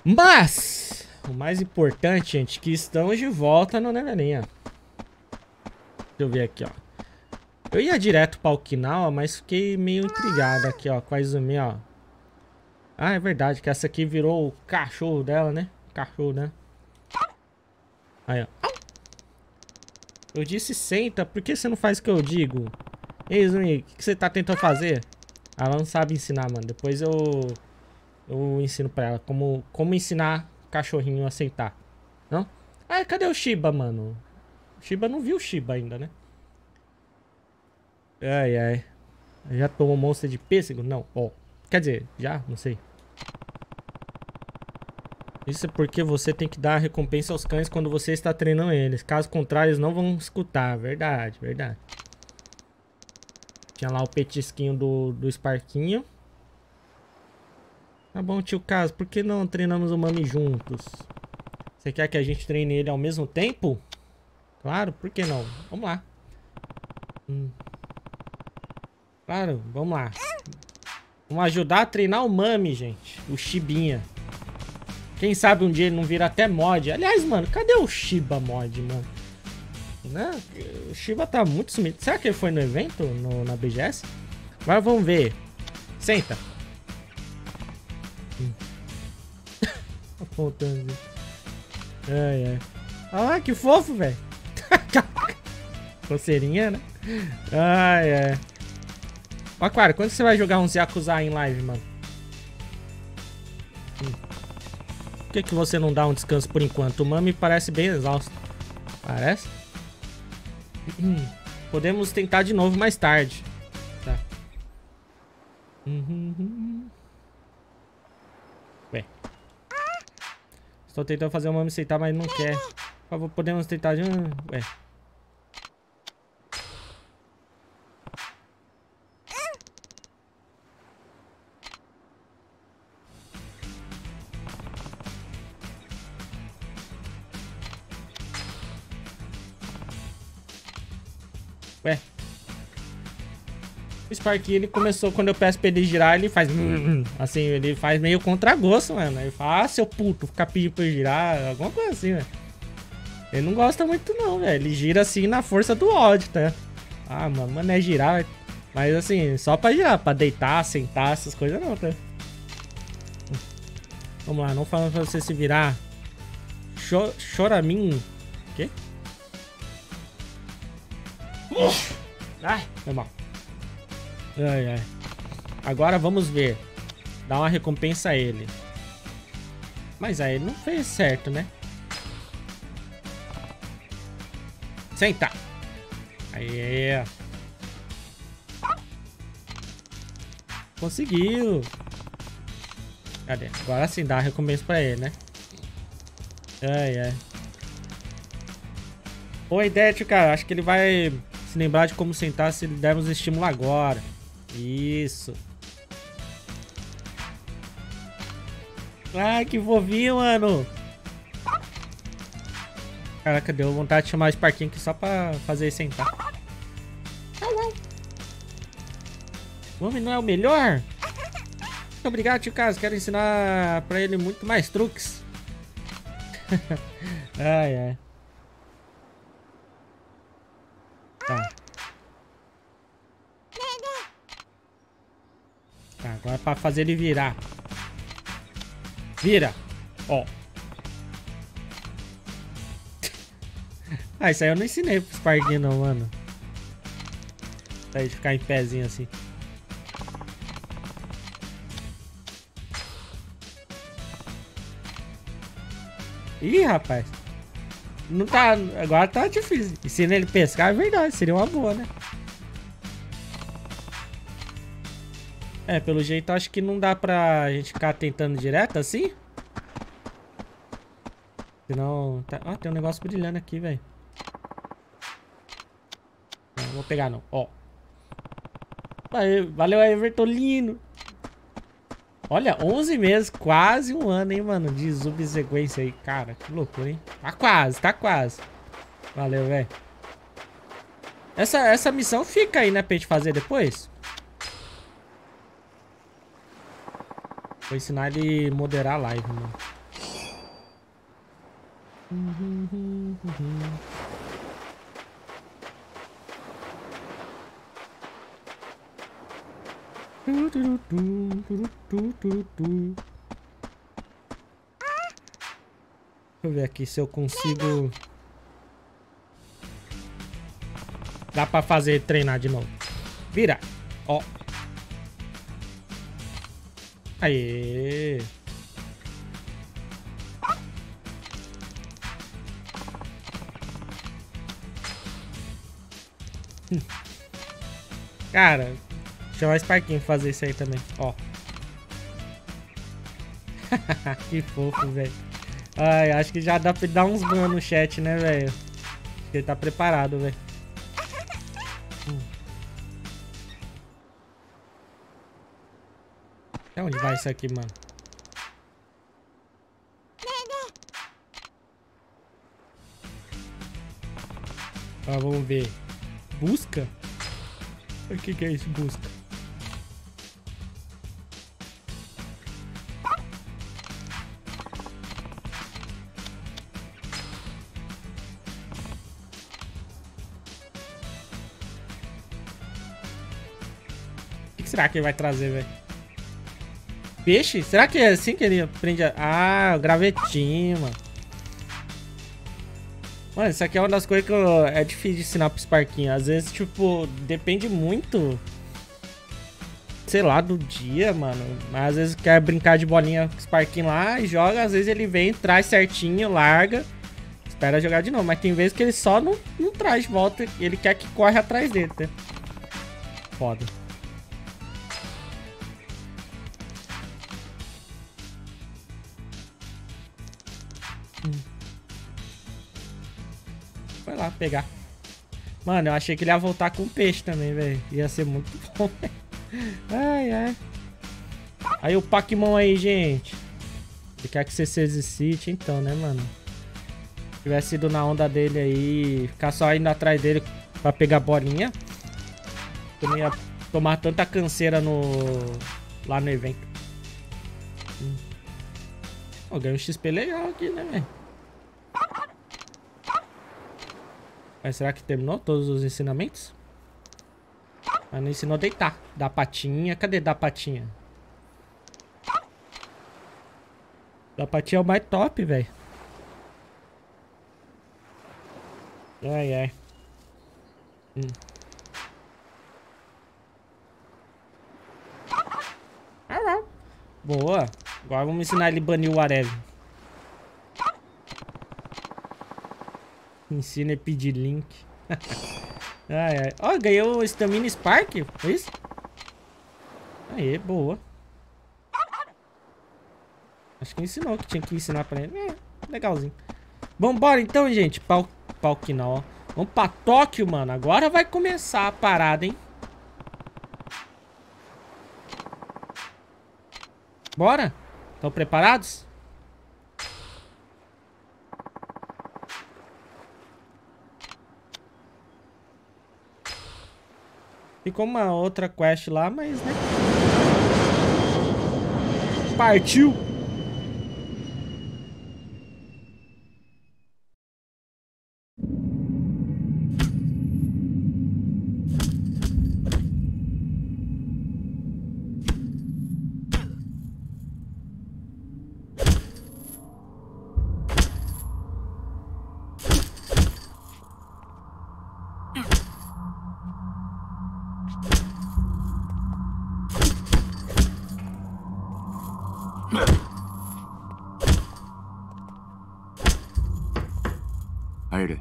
Mas o mais importante, gente, que estamos de volta no Nevelinha. Deixa eu ver aqui, ó. Eu ia direto pra Okinawa, mas fiquei meio intrigado aqui, ó, com a Izumi, ó. Ah, é verdade que essa aqui virou o cachorro dela, né? Cachorro, né? Aí, ó. Eu disse senta, por que você não faz o que eu digo? Ei, Izumi, o que você tá tentando fazer? Ela não sabe ensinar, mano. Depois eu ensino pra ela como ensinar cachorrinho a sentar. Não? Ah, cadê o Shiba, mano? O Shiba não viu o Shiba ainda, né? Ai, ai. Já tomou monstro de pêssego? Não. Ó. Quer dizer, já? Não sei. Isso é porque você tem que dar recompensa aos cães quando você está treinando eles. Caso contrário, eles não vão escutar. Verdade, verdade. Tinha lá o petisquinho do Sparkinho. Tá bom, tio Caso. Por que não treinamos o Mami juntos? Você quer que a gente treine ele ao mesmo tempo? Claro, por que não? Vamos lá. Claro, vamos lá. Vamos ajudar a treinar o Mami, gente. O Shibinha. Quem sabe um dia ele não vira até mod. Aliás, mano, cadê o Shiba mod, mano? Né? O Shiba tá muito sumido. Será que ele foi no evento? Na BGS? Agora vamos ver. Senta. Apontando. Ai, ai. Ah, que fofo, velho. Coceirinha, né? Ai, ai. Ó, Aquário, quando você vai jogar uns Yakuza em live, mano? Por que você não dá um descanso por enquanto? O Mami parece bem exausto. Parece? Podemos tentar de novo mais tarde. Tá. Ué. Estou tentando fazer o Mami aceitar, mas não quer. Por favor, podemos tentar de... Ué. Ué. O Sparky, ele começou, quando eu peço pra ele girar, ele faz... Assim, ele faz meio contragosto, mano. Ele fala, ah, seu puto, ficar pedindo pra eu girar, alguma coisa assim, velho. Ele não gosta muito não, velho. Ele gira assim na força do ódio, tá? Ah, mano, é girar. Mas assim, só pra girar, pra deitar, sentar, essas coisas não, tá? Vamos lá, não falando pra você se virar. Choramin. O quê? Ai, foi mal. Ai, ai. Agora vamos ver. Dá uma recompensa a ele. Mas aí ele não fez certo, né? Senta. Aí. Conseguiu. Cadê? Agora sim dá a recompensa pra ele, né? Ai, ai. Boa ideia, tio, cara. Acho que ele vai se lembrar de como sentar se ele dermos estímulo agora. Isso. Ai, que fofinho, mano. Caraca, deu vontade de chamar o Sparkinho aqui só pra fazer ele sentar. O homem não é o melhor? Muito obrigado, tio Caso. Quero ensinar pra ele muito mais truques. Ai, ai. Tá. Tá, agora é pra fazer ele virar. Vira. Ó. Ah, isso aí eu não ensinei pro Sparkinho não, mano. Pra ele ficar em pezinho assim. Ih, rapaz. Não tá... Agora tá difícil. Ensina ele pescar, é verdade. Seria uma boa, né? É, pelo jeito acho que não dá pra gente ficar tentando direto assim. Senão... Tá... Ah, tem um negócio brilhando aqui, velho. Não vou pegar não. Ó. Valeu aí, Evertolino. Olha, 11 meses, quase um ano, hein, mano, de subsequência aí. Cara, que loucura, hein? Tá quase, tá quase. Valeu, velho. Essa missão fica aí, né, pra gente fazer depois? Vou ensinar ele a moderar a live, mano. Deixa eu ver aqui se eu consigo. Dá pra fazer treinar de novo. Vira. Ó. Aê. Cara, chamar o Sparkinho fazer isso aí também. Ó. Que fofo, velho. Ai, acho que já dá pra dar uns ban no chat, né, velho? Acho que ele tá preparado, velho. Até onde vai isso aqui, mano? Ó, vamos ver. Busca? O que é isso, busca? O que será que ele vai trazer, velho? Peixe? Será que é assim que ele aprende a... Ah, o gravetinho, mano. Mano, isso aqui é uma das coisas que é difícil de ensinar pro Sparkinho. Às vezes, tipo, depende muito, sei lá, do dia, mano. Mas às vezes quer brincar de bolinha com o Sparkinho lá e joga. Às vezes ele vem, traz certinho, larga, espera jogar de novo. Mas tem vezes que ele só não traz de volta. Ele quer que corre atrás dele, tá? Foda. Vai lá pegar. Mano, eu achei que ele ia voltar com peixe também, velho. Ia ser muito bom, velho. Ai, ai. Aí o Pac-Man aí, gente. Ele quer que você se exercite, então, né, mano? Se tivesse ido na onda dele aí, ficar só indo atrás dele pra pegar bolinha, eu não ia tomar tanta canseira lá no evento. Ó, ganhei um XP legal aqui, né, velho? Mas será que terminou todos os ensinamentos? Mas não ensinou a deitar. Dar patinha. Cadê dar patinha? Dar patinha é o mais top, velho. Ai, ai. Boa. Agora vamos ensinar ele a banir o Areve. Ensina a pedir link. Ai, ai. Ó, ganhou o Stamina Spark. Foi isso? Aê, boa. Acho que ensinou que tinha que ensinar pra ele. É, legalzinho. Vambora então, gente. Palquinal, ó. Vamos pra Tóquio, mano. Agora vai começar a parada, hein? Bora? Estão preparados? Ficou uma outra quest lá, mas, né? Partiu! Aire.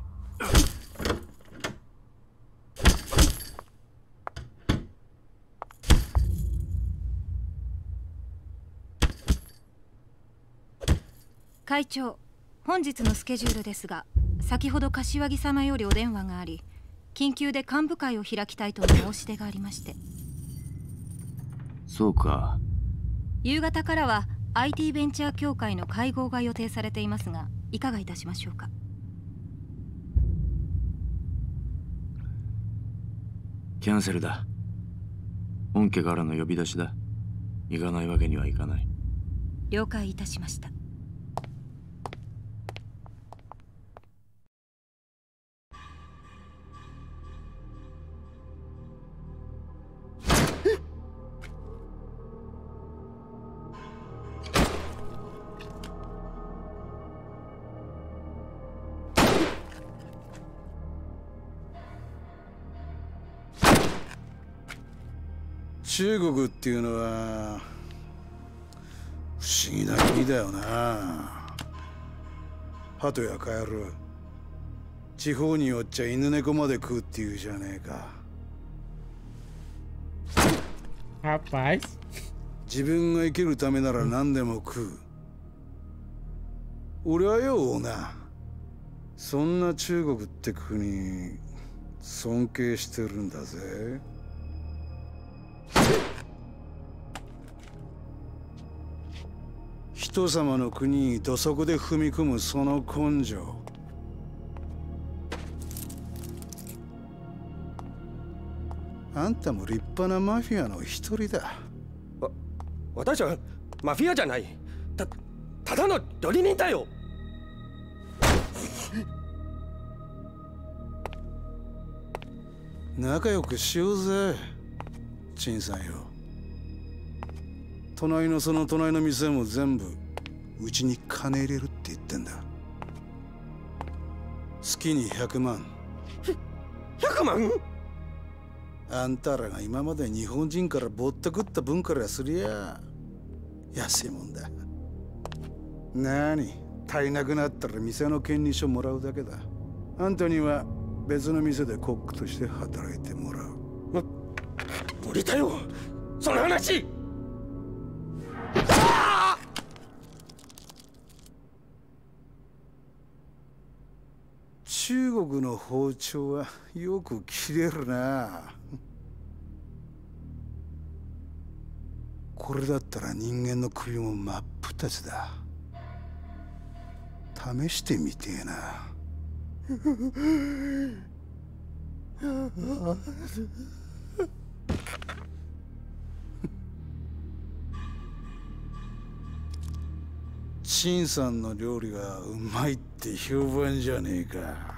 Kaichou, 本日のスケジュールですが、先ほど柏木様よりお電話があり、緊急で幹部会を開きたいとの申し出がありまして。 そうか。 夕方からは IT ベンチャー協会の会合が予定されていますが、いかがいたしましょうか。 キャンセルだ。本家からの呼び出しだ。行かないわけにはいかない。 了解いたしました。 中国っていうのは不思議な国だよな。鳩やカエル、地方によっちゃ犬猫まで食うっていうじゃねえか。 Rapaz. 自分が生きるためなら何でも食う。俺はよ、な、そんな中国って国尊敬してるんだぜ。人様の国に土足で踏み込むその根性。あんたも立派なマフィアの一人だ。 私はマフィアじゃない。ただの料理人だよ。 仲良くしようぜ、陳さんよ。隣のその隣の店も全部うちに金入れるって言ってんだ。月に100万。 100万？ あんたらが今まで日本人からぼったくった分からすりゃ安いもんだ。なに、足りなくなったら店の権利書もらうだけだ。あんたには別の店でコックとして働いてもらう。 無理だよ、その話。 中国の包丁はよく切れるな。これだったら人間の首も真っ二つだ。試してみてえな。陳さんの料理がうまいって評判じゃねえか。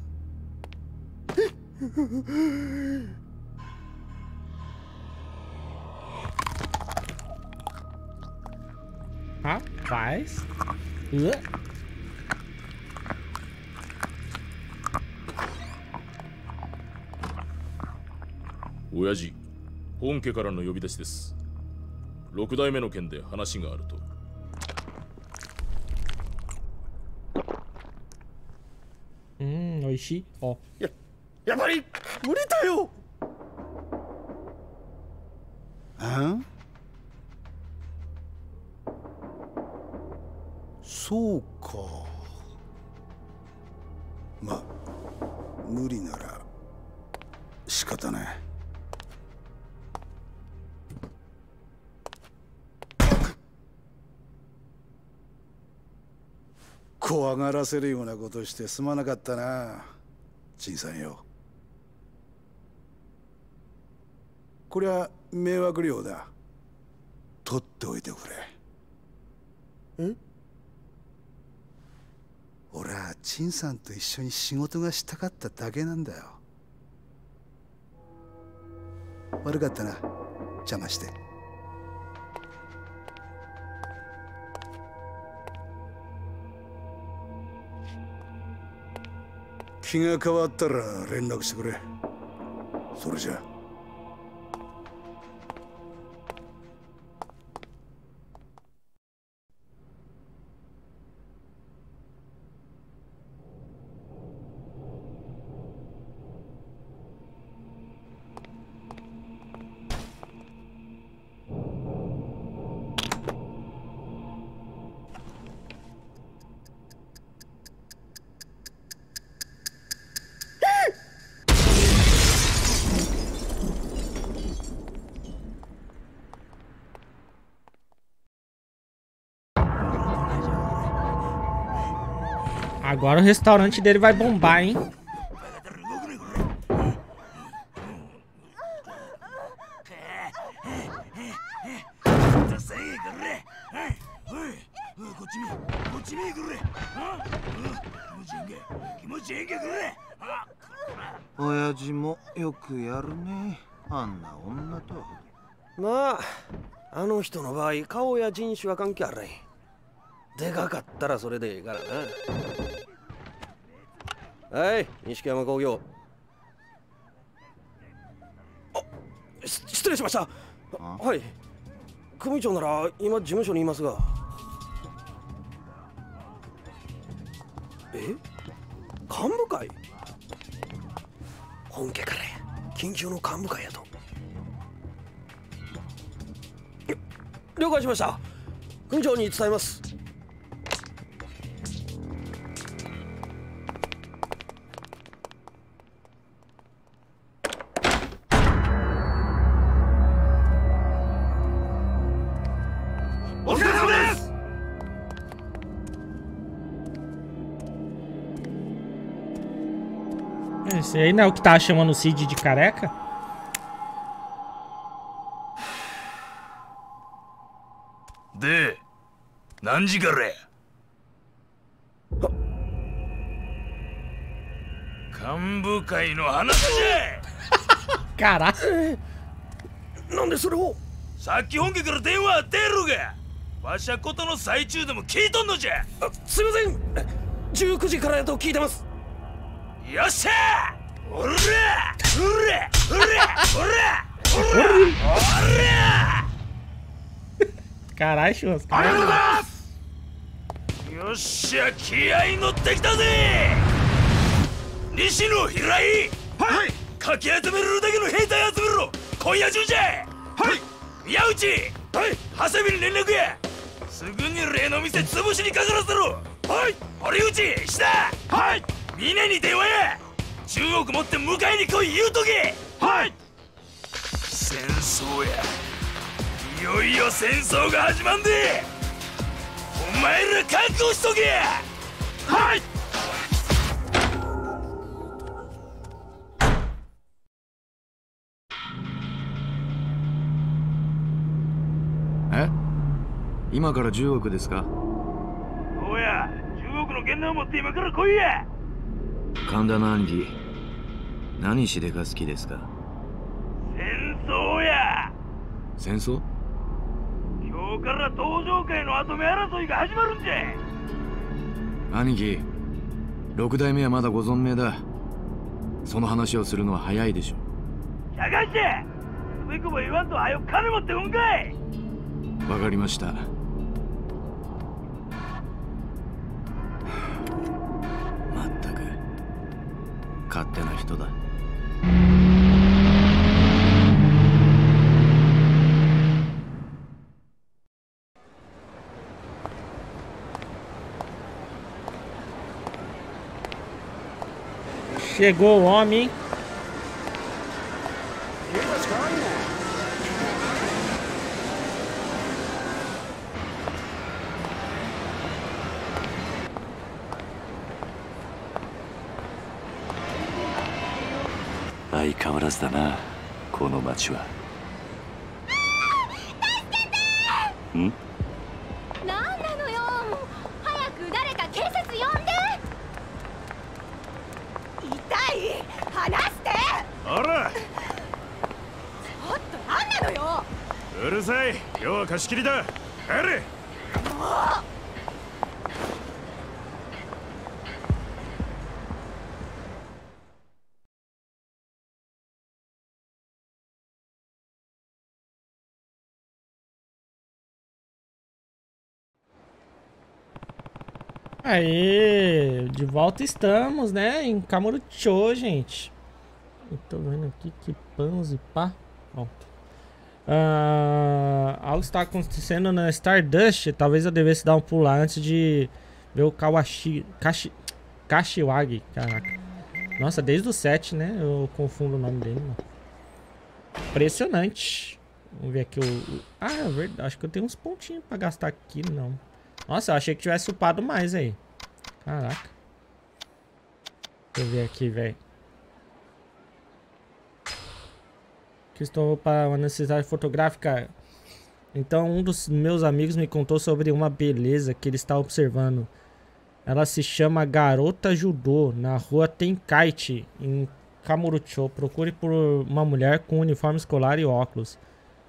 Rapaz. 親父、本家からの呼び出しです。6代目の件で話があると。 美味しい。 やっぱり無理だよ。 あ？そうか。ま、無理なら仕方ない。怖がらせるようなことしてすまなかったな、陳さんよ。こりゃ迷惑料だ。取っておいてくれ。俺は陳さんと一緒に仕事がしたかっただけなんだよ。悪かったな、邪魔して。気が変わったら連絡してくれ。それじゃ。 Agora o restaurante dele vai bombar, hein? Oyajiもよくやるね、あんな女と。 まあ、あの人の場合、顔や人種は関係あらい。でかかったらそれでいいからな。はい、錦山工業。失礼しました。 はい。組長なら今事務所にいますが。幹部会？本家から緊急の幹部会やと。了解しました。組長に伝えます。 お疲れ様です。 Esse aí não é o que tá chamando o Cid de careca? De, 何時からや？幹部会の話じゃ。 Caraca! なんでそれを？ さっき本家から電話あってやろうが。わしゃことの最中でも聞いとんのじゃ。 すいません。19時からやと聞いてます。 よっしゃー！おら！おら！おら！おら！おら！ Caralho, churrasco. ありがとうございます。 よっしゃ、気合い乗ってきたぜ。西野平井、 はい。 かき集めるだけの兵隊集めろ。今夜中じゃ。 はい。 宮内、 はい。 長谷部に連絡や。すぐに例の店潰しにかからせろ。 はい。 堀内、下。 はい。 峰に電話や。10億持って迎えに来い言うとけ。 はい。 戦争や。いよいよ戦争が始まんで。お前ら覚悟しとけ。 はい。 え？今から10億ですか？ そうや、10億の現金を持って今から来いや。 神田の兄貴、何しでか好きですか？ 戦争や。 戦争？ 今日から登場界の跡目争いが始まるんじゃ。 兄貴、6代目はまだご存命だ。その話をするのは早いでしょ。 しゃがしてつべこぼ言わんと早く金持ってうんかい。 わかりました。まったく勝手な人だ。 Chegou o homem. Hein? 相変わらずだな、この町は。ん？ なんなのよ。早く誰か警察呼んで。痛い。離して。 あら。 ちょっとなんなのよ。 うるさい。今日は貸し切りだ。帰れ。 もう。 Aê, de volta estamos, né? Em Kamurocho, gente. Eu tô vendo aqui que pães e pá. Pronto. Algo está acontecendo na Stardust. Talvez eu devesse dar um pulo lá antes de ver o Kashiwagi. Caraca. Nossa, desde o 7, né? Eu confundo o nome dele, mano. Impressionante. Vamos ver aqui o... Ah, é verdade. Acho que eu tenho uns pontinhos pra gastar aqui, não. Nossa, eu achei que tivesse upado mais aí. Caraca. Deixa eu ver aqui, velho. Que estou para uma necessidade fotográfica. Então, um dos meus amigos me contou sobre uma beleza que ele está observando. Ela se chama Garota Judô, na rua Tenkaichi, em Kamurocho. Procure por uma mulher com uniforme escolar e óculos.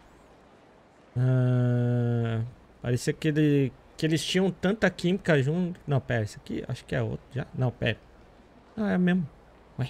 Parecia que eles tinham tanta química junto. Não, pera, isso aqui acho que é outro já. Não, pera. Ah, é mesmo. Ué.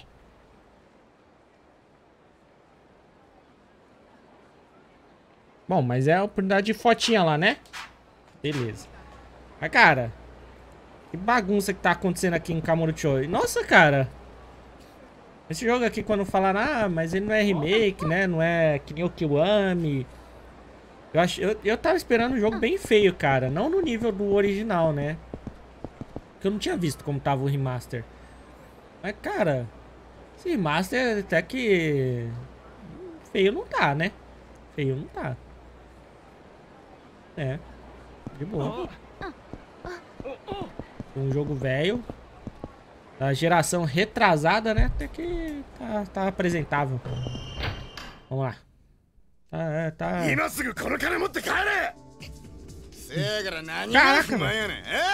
Bom, mas é a oportunidade de fotinha lá, né? Beleza. Mas, cara, que bagunça que tá acontecendo aqui em Kamurocho. Nossa, cara. Esse jogo aqui, quando falaram, ah, mas ele não é remake, né? Não é que nem o Kiwami. Eu tava esperando um jogo bem feio, cara. Não no nível do original, né? Porque eu não tinha visto como tava o remaster. Mas, cara, esse remaster até que... feio não tá, né? Feio não tá. É. De boa. Um jogo velho. Da geração retrasada, né? Até que tá apresentável. Vamos lá. Tá. Caraca, mano.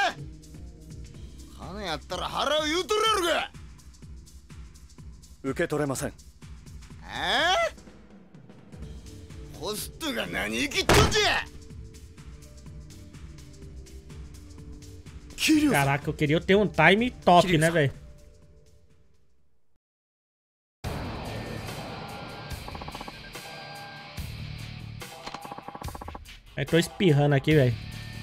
Caraca, eu queria ter um time top, né, velho? Eu tô espirrando aqui, velho.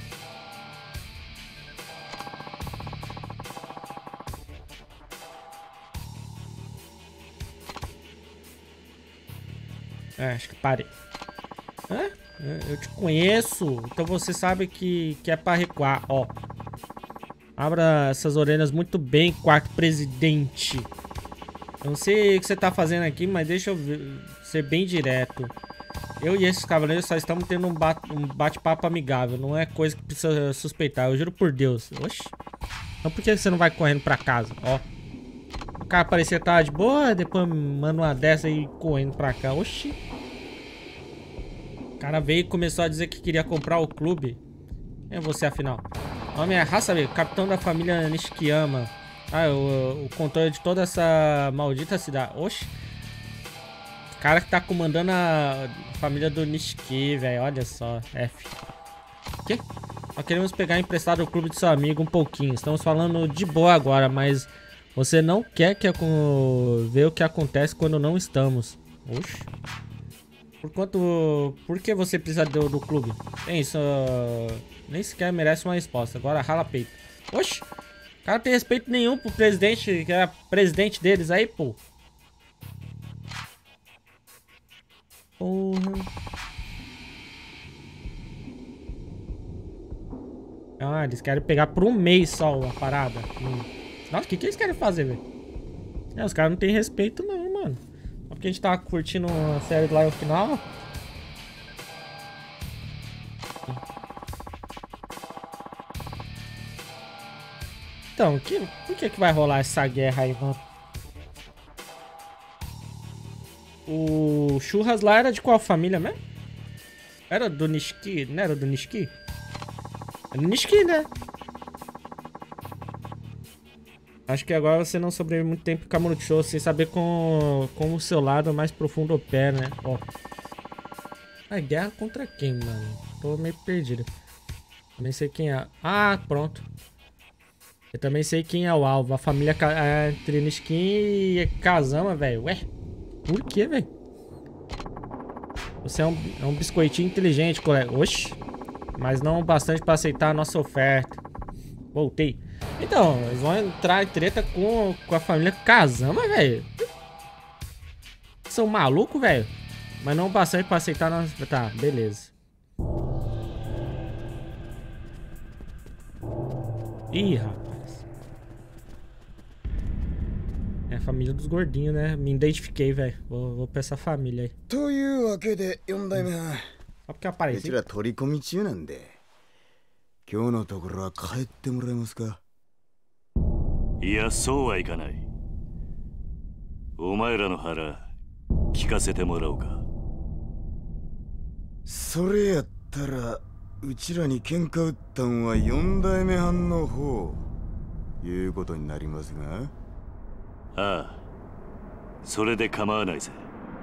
Acho que parei. Hã? Eu te conheço, então você sabe que é pra recuar, ó. Abra essas orelhas muito bem, quarto presidente. Eu não sei o que você tá fazendo aqui, mas deixa eu ser bem direto. Eu e esses cavaleiros só estamos tendo um bate-papo amigável. Não é coisa que precisa suspeitar, eu juro por Deus. Oxi. Então por que você não vai correndo pra casa? Ó. O cara parecia que tava de boa, depois manda uma dessa aí correndo pra cá. Oxi. O cara veio e começou a dizer que queria comprar o clube. Quem é você, afinal? O nome é Hasabe, capitão da família Nishikiyama. Ah, o controle de toda essa maldita cidade. Oxi. O cara que tá comandando a família do Nishiki, velho. Olha só. F. O quê? Nós queremos pegar emprestado o clube de seu amigo um pouquinho. Estamos falando de boa agora, mas você não quer ver o que acontece quando não estamos. Oxi. Por que você precisa do clube? Tem isso. Nem sequer merece uma resposta. Agora rala peito. Oxi. O cara não tem respeito nenhum pro presidente, que é presidente deles aí, pô. Porra. Ah, eles querem pegar por um mês só a parada. Nossa, o que eles querem fazer, velho? Os caras não tem respeito não, mano. Só porque a gente tava curtindo a série lá no final. Então, por que vai rolar essa guerra aí, mano? O Churras lá era de qual família mesmo? Era do Nishiki? Não era do Nishiki? É do Nishiki, né? Acho que agora você não sobrevive muito tempo em Kamurocho sem saber como o seu lado mais profundo opera, né? Ó. A guerra contra quem, mano? Tô meio perdido. Nem sei quem é. Ah, pronto. Eu também sei quem é o alvo. A família entre Nishiki e Kazama, velho. Ué? Por que, velho? Você é um biscoitinho inteligente, colega. Oxi. Mas não o bastante pra aceitar a nossa oferta. Voltei. Então, eles vão entrar em treta com a família Kazama, velho. São malucos, velho. Mas não o bastante pra aceitar a nossa... Tá, beleza. Ih, rapaz. É a família dos gordinhos, né? Me identifiquei, velho. Vou pra essa família aí. Só porque eu apareci. いや、そうはいかない。お前らの腹聞かせてもらおうか。 それやったらうちらに喧嘩売ったんは4代目藩の方いうことになりますが。 ああ、それで構わないぜ。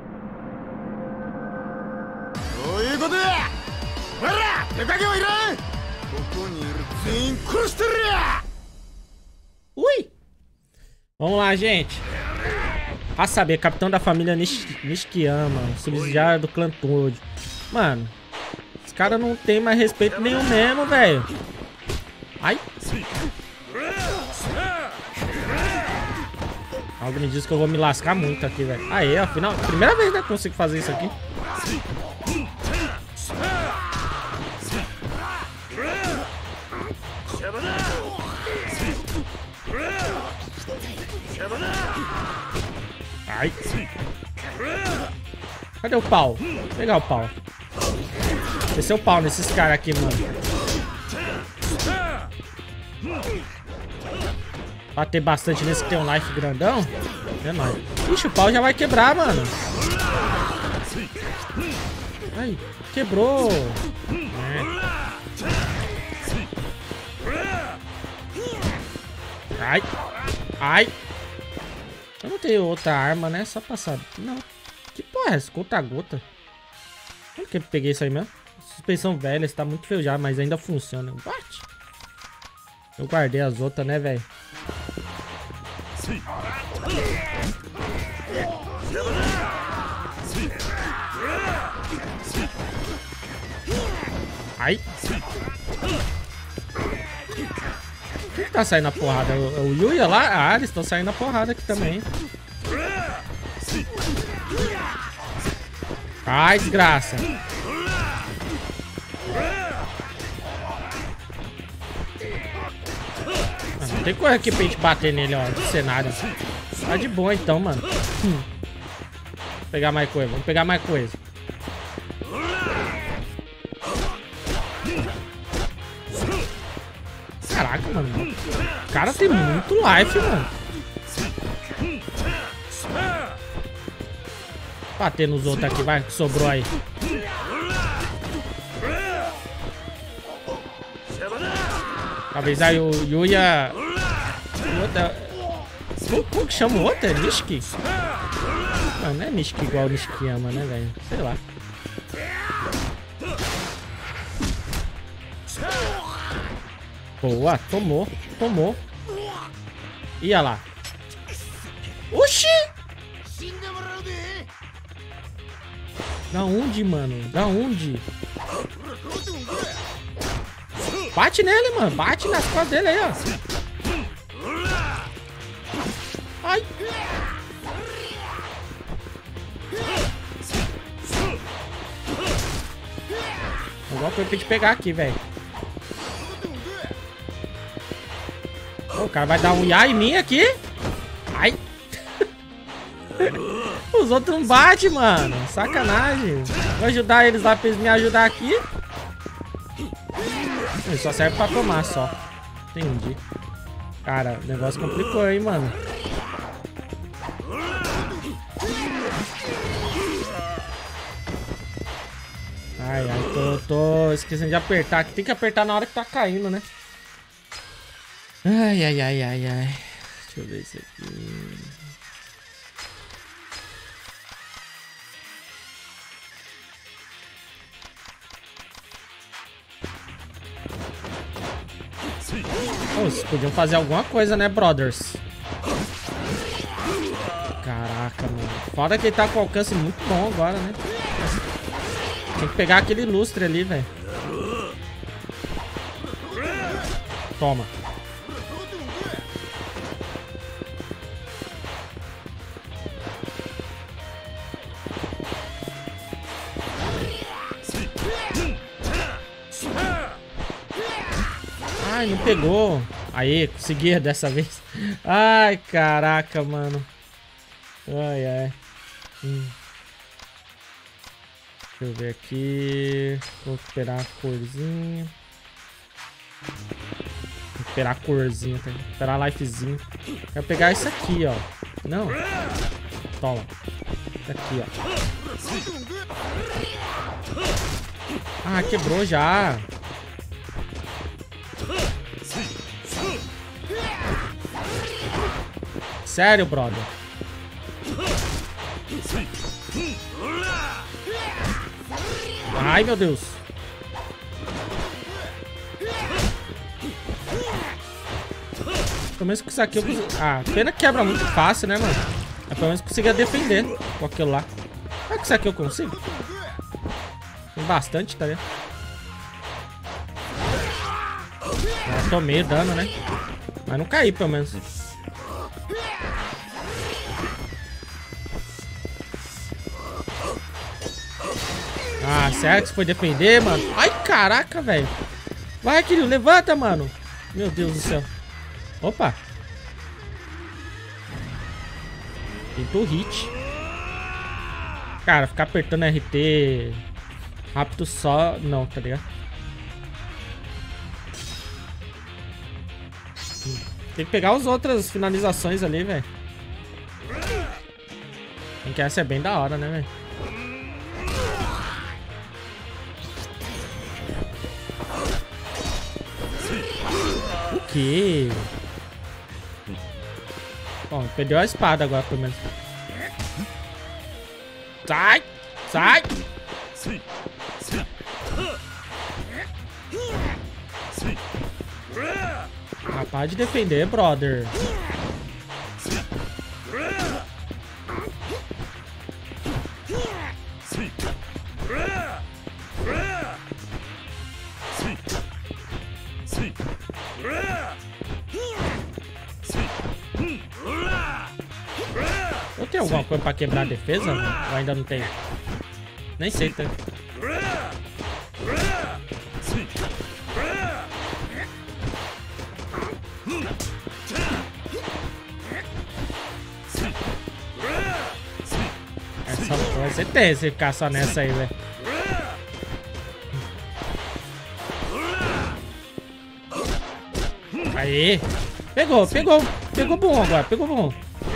どういうことや。お前ら手加減はいらん。ここにいる全員殺してるや。 Ui! Vamos lá, gente. A saber, capitão da família Nishikiyama, subsidiário do clã Toad. Mano, caras não tem mais respeito nenhum mesmo, velho. Ai. Algo me diz que eu vou me lascar muito aqui, velho. Aí, afinal, primeira vez, né, que eu consigo fazer isso aqui. Ai. Cadê o pau? Vou pegar o pau. Descer o pau nesses caras aqui, mano. Bater bastante nesse que tem um life grandão. É nóis. Ixi, o pau já vai quebrar, mano. Ai, quebrou. Ai. Ai. Eu não tenho outra arma, né? Só passar. Não. Que porra é essa? Gota-gota. Por que eu peguei isso aí mesmo? Suspensão velha, está muito feio já, mas ainda funciona. What? Eu guardei as outras, né, velho? Ai. Quem que tá saindo na porrada? O Yuya lá? Ah, eles estão saindo na porrada aqui também. Ai, desgraça. Não tem correr aqui pra gente bater nele, ó, de cenário. Tá de boa então, mano. Vou pegar mais coisa, vamos pegar mais coisa. Caraca, mano. O cara tem muito life, mano. Bater nos outros aqui, vai, que sobrou aí. Talvez aí o Yuya... Como que chama o outro? É Nishiki? Não, não é Nishiki igual o Nishikiyama, né, velho? Sei lá. Boa, tomou, tomou. Ia lá. Oxi! Da onde, mano? Da onde? Bate nele, mano. Bate nas costas dele aí, ó. Ai. Igual foi pra gente pegar aqui, velho. O cara vai dar um ia em mim aqui. Ai. Os outros não batem, mano. Sacanagem. Vou ajudar eles lá pra eles me ajudar aqui. Ele só serve pra tomar, só. Entendi. Cara, o negócio complicou, hein, mano. Ai, ai, tô esquecendo de apertar. Tem que apertar na hora que tá caindo, né? Ai, ai, ai, ai, ai. Deixa eu ver isso aqui. Oh, vocês podiam fazer alguma coisa, né, brothers? Caraca, mano. Foda que ele tá com alcance muito bom agora, né? Tem que pegar aquele lustre ali, velho. Toma. Ai, não pegou. Aí, consegui dessa vez. Ai, caraca, mano. Ai, ai. Deixa eu ver aqui. Vou recuperar a corzinha. Recuperar a corzinha, tá? Recuperar a lifezinho. Quero pegar isso aqui, ó. Não. Toma. Isso aqui, ó. Ah, quebrou já. Sério, brother? Ai, meu Deus. Pelo menos com isso aqui eu consigo... Ah, pena que quebra muito fácil, né, mano? Mas pelo menos conseguia defender com aquilo lá. Será que isso aqui eu consigo? Tem bastante, tá vendo? tomei dano, né? Mas não caí, pelo menos. Ah, será que você foi defender, mano? Ai, caraca, velho. Vai, Kiryu, levanta, mano. Meu Deus do céu. Opa. Tentou hit. Cara, ficar apertando RT rápido só... Não, tá ligado? Tem que pegar as outras finalizações ali, velho. Tem que essa é bem da hora, né, velho? O quê? Bom, perdeu a espada agora, pelo menos. Sai! Sai! Capaz de defender, brother. Eu tenho alguma coisa pra quebrar a defesa? Ou ainda não tem? Nem sei, tá? Essa vai ser tenso se ficar só nessa aí, velho. Aí. Pegou, pegou. Pegou bom agora, pegou bom.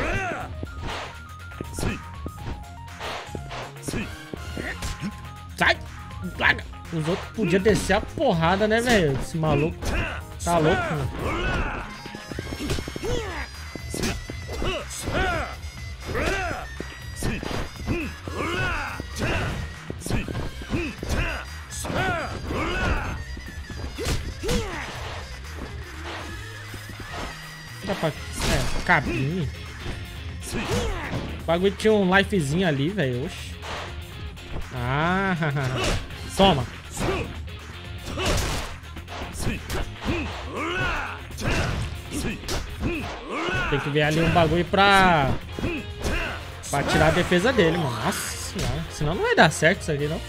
Sai! Larga! Os outros podiam descer a porrada, né, velho? Esse maluco tá louco, mano. Dá pra... cabine. O bagulho tinha um lifezinho ali, velho. Oxi. Ah, toma. Tem que ver ali um bagulho pra tirar a defesa dele, mano. Nossa senhora. Senão não vai dar certo isso aqui, não.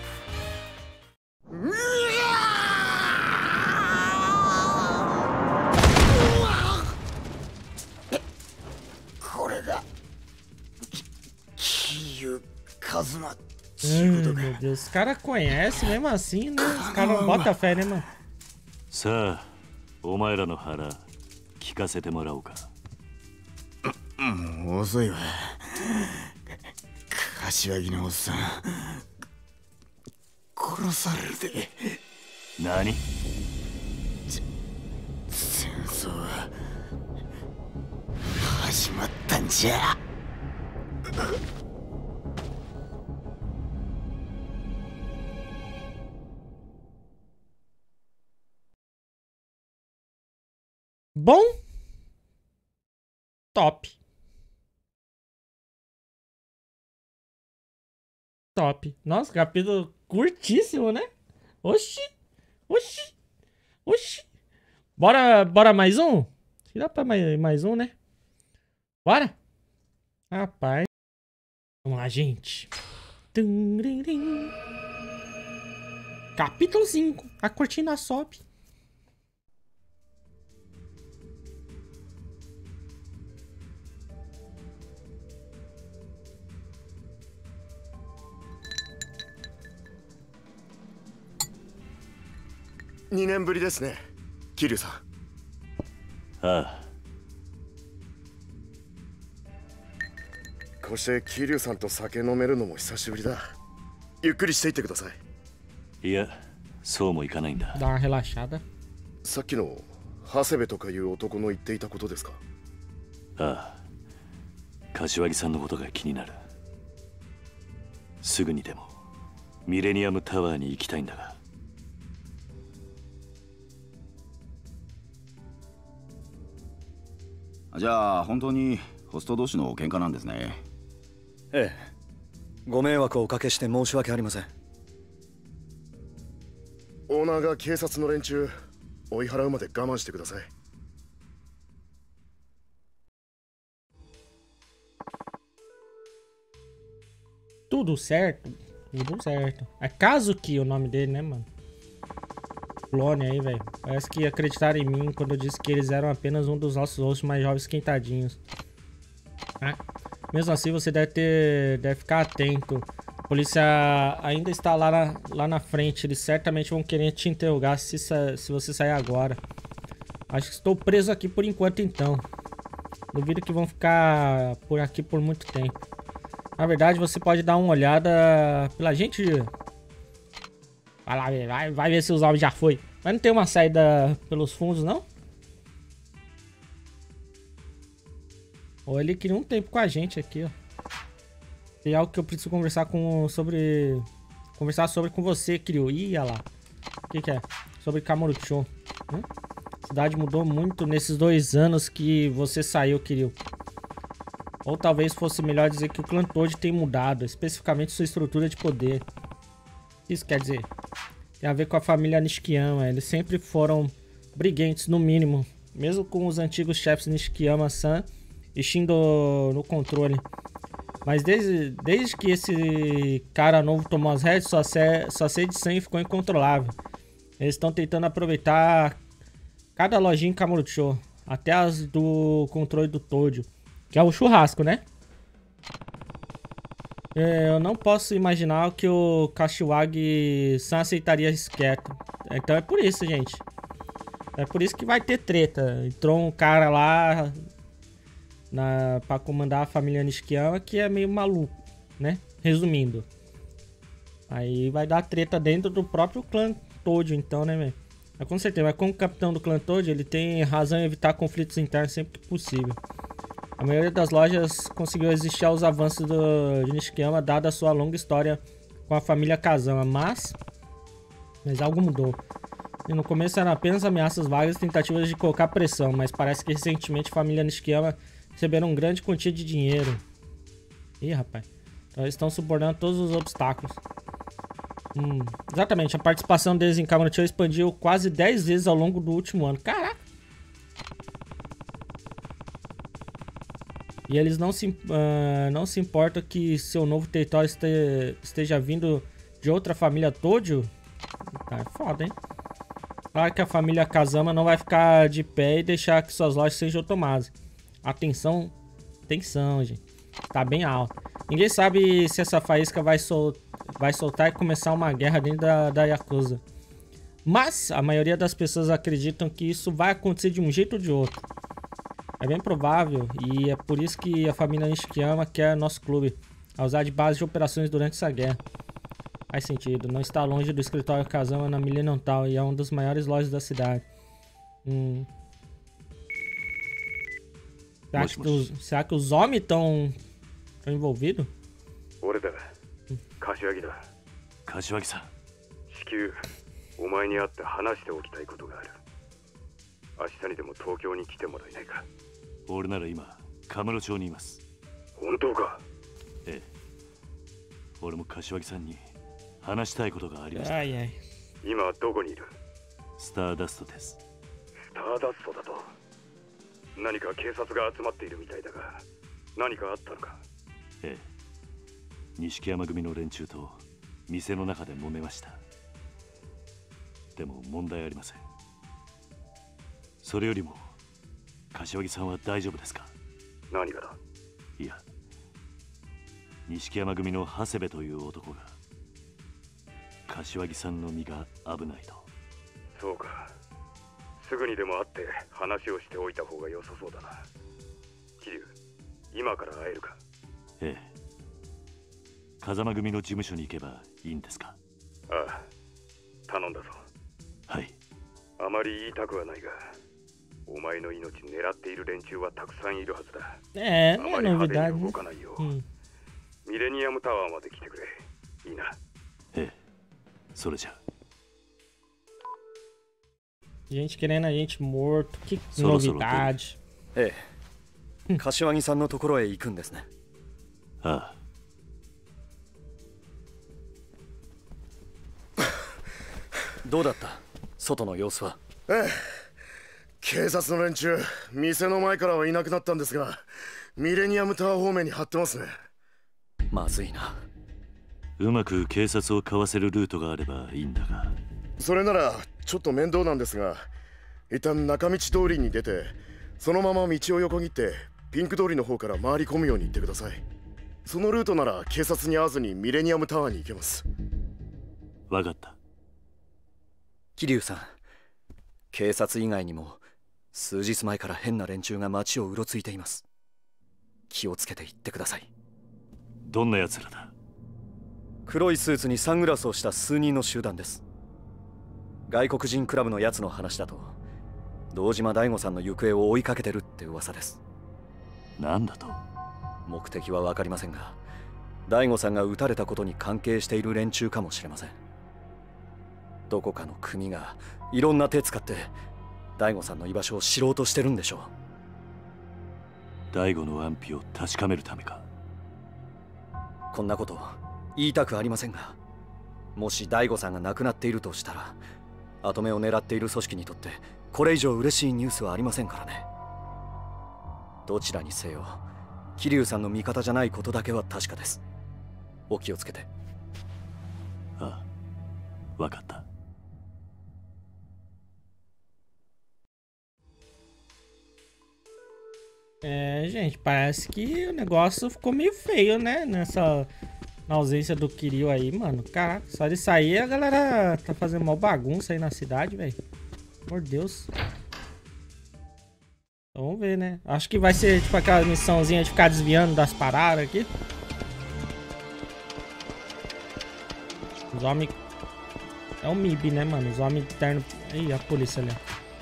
Meu Deus, os caras conhecem mesmo assim, né? Os caras não botam fé, né, mano? さあ、お前らの腹聞かせてもらおうか。 もう遅いわ。柏木のおっさん殺されるで。 何？ 戦争は始まったんじゃ。 Bom, top. Top. Nossa, capítulo curtíssimo, né? Oxi, oxi, oxi. Bora mais um? Dá pra mais um, né? Bora? Rapaz. Vamos lá, gente. Capítulo 5. A cortina sobe. 2年ぶりですね、桐生さん。 ああ。 こうして桐生さんと酒飲めるのも久しぶりだ。ゆっくりしていってください。 いや、そうもいかないんだ。 Dá uma relaxada. さっきの長谷部とかいう男の言っていたことですか？ ああ。柏木さんのことが気になる。すぐにでもミレニアムタワーに行きたいんだが。 じゃあ本当にホスト同士の喧嘩なんですね。 ええ、ご迷惑をおかけして申し訳ありません。 オーナーが警察の連中追い払うまで我慢してください。 Tudo certo? Tudo certo. É Kazuki o nome dele, né, mano? Clone aí, velho. Parece que acreditaram em mim quando eu disse que eles eram apenas um dos nossos hosts mais jovens quentadinhos. Mesmo assim, você deve ficar atento. A polícia ainda está lá na frente. Eles certamente vão querer te interrogar se você sair agora. Acho que estou preso aqui por enquanto, então. Duvido que vão ficar por aqui por muito tempo. Na verdade, você pode dar uma olhada pela gente. Vai lá, vai ver se os alvos já foi. Mas não tem uma saída pelos fundos, não? Ou ele queria um tempo com a gente aqui, ó. Tem algo que eu preciso conversar sobre com você, Kiryu. Ih, olha lá. O que é? Sobre Kamurocho. A cidade mudou muito nesses 2 anos que você saiu, Kiryu. Ou talvez fosse melhor dizer que o clã Toad tem mudado, especificamente sua estrutura de poder. O que isso quer dizer? Tem a ver com a família Nishikiyama. Eles sempre foram briguentes, no mínimo. Mesmo com os antigos chefes Nishikiyama-san e Shindo no controle. Mas desde que esse cara novo tomou as rédeas, sua sede de sangue ficou incontrolável. Eles estão tentando aproveitar cada lojinha em Kamurocho, até as do controle do Tojo, que é o churrasco, né? Eu não posso imaginar que o Kashiwagi-san aceitaria isso quieto. Então é por isso, gente. É por isso que vai ter treta. Entrou um cara lá pra comandar a família Nishikiyama que é meio maluco, né? Resumindo. Aí vai dar treta dentro do próprio clã Tojo, então, né, velho? Mas com certeza, mas como capitão do clã Tojo, ele tem razão em evitar conflitos internos sempre que possível. A maioria das lojas conseguiu resistir aos avanços de Nishikiyama, dada a sua longa história com a família Kazama, mas algo mudou. E no começo eram apenas ameaças vagas e tentativas de colocar pressão, mas parece que recentemente a família Nishikiyama receberam uma grande quantia de dinheiro. Ih, rapaz. Então eles estão subornando todos os obstáculos. Exatamente, a participação deles em Kamurocho expandiu quase 10 vezes ao longo do último ano. Caraca! E eles não se importam que seu novo território esteja vindo de outra família Tojo. Tá, é foda, hein? Claro que a família Kazama não vai ficar de pé e deixar que suas lojas sejam tomadas. Atenção, gente. Tá bem alta. Ninguém sabe se essa faísca vai soltar e começar uma guerra dentro da Yakuza. Mas a maioria das pessoas acreditam que isso vai acontecer de um jeito ou de outro. É bem provável, e é por isso que a família Nishikiyama quer nosso clube a usar de base de operações durante essa guerra. Faz sentido, não está longe do escritório Kazama na Millennium Town e é uma das maiores lojas da cidade. Será que os homens estão envolvidos? Kashiwagi-san. 至急お前に会って話しておきたいことがある。明日にでも東京に来てもらえないか。 俺なら今カムロ町にいます。 本当か？ ええ。俺も柏木さんに話したいことがありました。 今どこにいる？ スターダストです。 スターダストだと。何か警察が集まっているみたいだが、何かあったのか？ ええ。錦山組の連中と店の中で揉めました。でも問題ありません。それよりも柏木さんは大丈夫ですか？ 何がだ？ いや、錦山組の長谷部という男が柏木さんの身が危ないと。 そうか。すぐにでも会って話をしておいた方が良さそうだな。桐生、今から会えるか？ ええ。風間組の事務所に行けばいいんですか？ ああ、頼んだぞ。 はい。 あまり言いたくはないが、お前の命狙っている連中はたくさんいるはずだ。 É, não é novidade. 動かないよ。ミレニアムタワーまで来てくれ。いいな。 ええ。それじゃ。 Gente querendo a gente morto, que novidade. ええ。柏木さんのところへ行くんですね。 ああ。 どうだった？外の様子は。 ええ、警察の連中、店の前からはいなくなったんですが、ミレニアムタワー方面に張ってますね。 まずいな。 うまく警察をかわせるルートがあればいいんだが。 それならちょっと面倒なんですが、一旦中道通りに出て、そのまま道を横切ってピンク通りの方から回り込むように言ってください。そのルートなら警察に会わずにミレニアムタワーに行けます。 わかった。 桐生さん、警察以外にも数日前から変な連中が街をうろついています。気をつけて行ってください。 どんな奴らだ？ 黒いスーツにサングラスをした数人の集団です。外国人クラブのやつの話だと、堂島大吾さんの行方を追いかけてるって噂です。 なんだと？ 目的は分かりませんが、大吾さんが撃たれたことに関係している連中かもしれません。どこかの組がいろんな手使って大吾さんの居場所を知ろうとしてるんでしょう。大吾の安否を確かめるためか。 こんなこと言いたくありませんが、もし大吾さんが亡くなっているとしたら、跡目を狙っている組織にとってこれ以上嬉しいニュースはありませんからね。どちらにせよ桐生さんの味方じゃないことだけは確かです。お気をつけて。 ああ、分かった。 Gente, parece que o negócio ficou meio feio, né? Na ausência do Kiryu aí, mano. Caraca, só de sair a galera tá fazendo mó bagunça aí na cidade, velho. Por Deus. Então, vamos ver, né? Acho que vai ser tipo aquela missãozinha de ficar desviando das paradas aqui. Os homens... É o MIB, né, mano? Os homens terno... Ih, a polícia ali.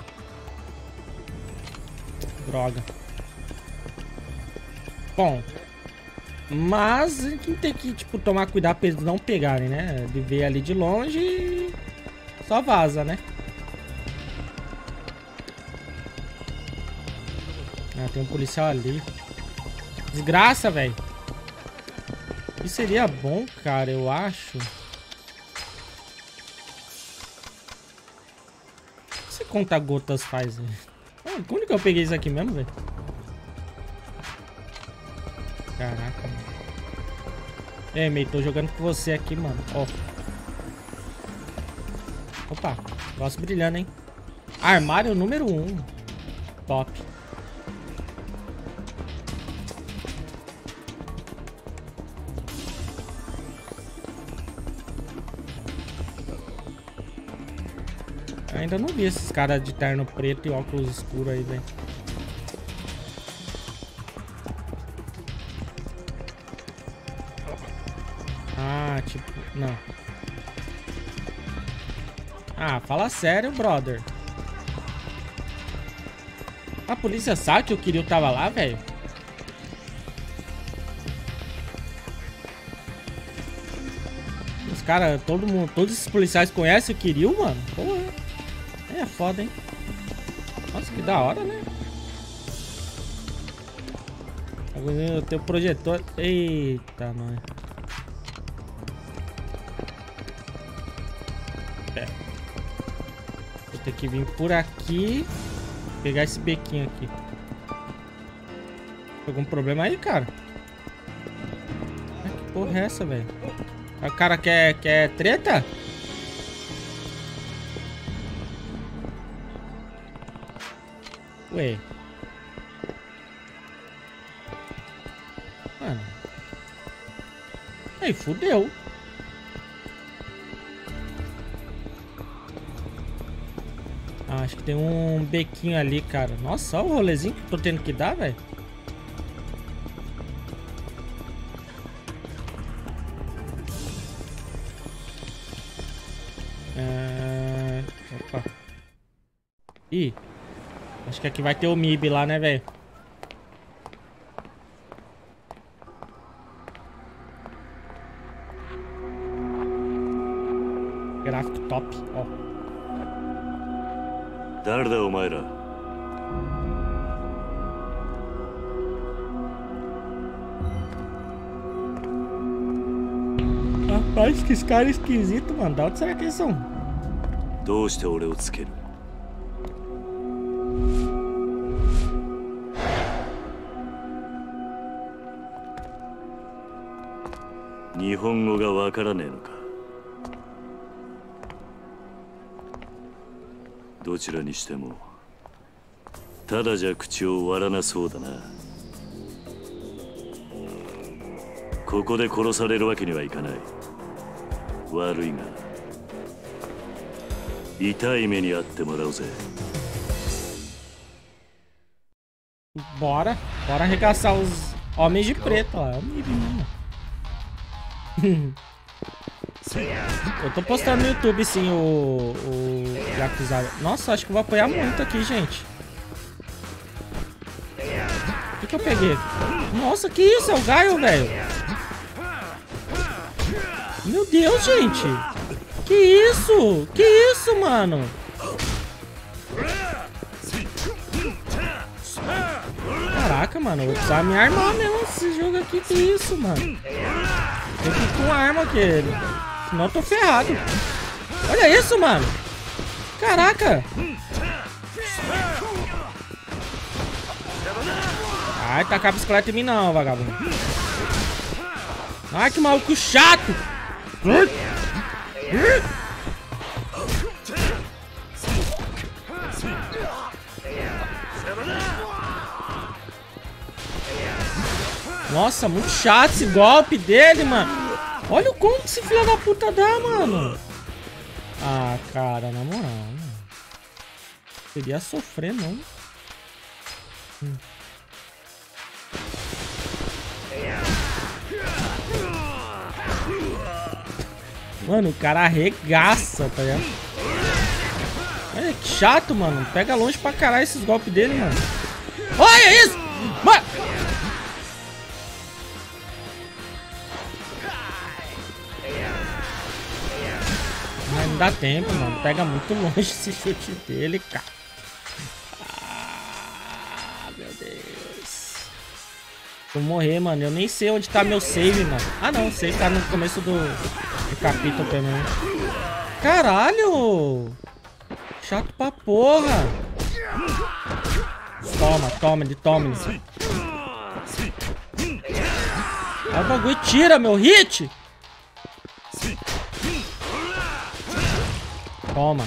Droga. Bom, mas a gente tem que, tipo, tomar cuidado pra eles não pegarem, né? De ver ali de longe e só vaza, né? Ah, tem um policial ali. Desgraça, velho. Isso seria bom, cara, eu acho. O que esse conta-gotas faz, velho? Ah, como que eu peguei isso aqui mesmo, velho? Caraca, mano. Ei, meio, tô jogando com você aqui, mano. Ó. Opa, negócio brilhando, hein? Armário número 1. Top. Ainda não vi esses caras de terno preto e óculos escuros aí, velho. Ah, tipo, não. Ah, fala sério, brother. A polícia sabe que o Kiryu tava lá, velho? Os caras, todo mundo, todos esses policiais conhecem o Kiryu, mano? Porra. É foda, hein? Nossa, que da hora, né? Agora tem o projetor. Eita, mano. Vou ter que vir por aqui. Pegar esse bequinho aqui. Algum problema aí, cara? Que porra é essa, velho? O cara quer treta? Ué. Mano. Aí, fudeu. Ah, acho que tem um bequinho ali, cara. Nossa, olha o rolezinho que eu tô tendo que dar, velho. Opa. Ih. Acho que aqui vai ter o MIB lá, né, velho? Gráfico top, ó. 誰だお前ら。 Rapaz, que esse cara esquisito, mano. Da onde será que eles são? どうして俺をつける？ 日本語がわからねえのか。どちらにしてもただじゃ口を割らなそうだな。ここで殺されるわけにはいかない。悪いが痛い目に遭ってもらうぜ。 Bora arregaçar os homens de preto, ó. É o nível, mano. Eu tô postando no YouTube, sim, o Yakuza. Nossa, acho que eu vou apoiar muito aqui, gente. O que eu peguei? Nossa, que isso? É o Gaio, velho. Meu Deus, gente. Que isso? Que isso, mano? Caraca, mano, eu vou precisar me armar mesmo esse jogo aqui. Que isso, mano? Eu fico com arma aqui, senão eu tô ferrado. Olha isso, mano. Caraca. Ai, tacar a bicicleta em mim não, vagabundo. Ai, que maluco chato. Nossa, muito chato esse golpe dele, mano. Olha o como que esse filho da puta dá, mano. Ah, cara, na moral, mano. Queria sofrer, não. Mano, o cara arregaça, tá ligado? Olha que chato, mano. Pega longe pra caralho esses golpes dele, mano. Olha isso! Mano! Mas não dá tempo, mano. Pega muito longe esse chute dele, cara. Ah, meu Deus. Vou morrer, mano. Eu nem sei onde tá meu save, mano. Ah, não. O save tá no começo do capítulo também. Caralho! Chato pra porra. Toma ele. Olha o bagulho, tira meu hit. Toma.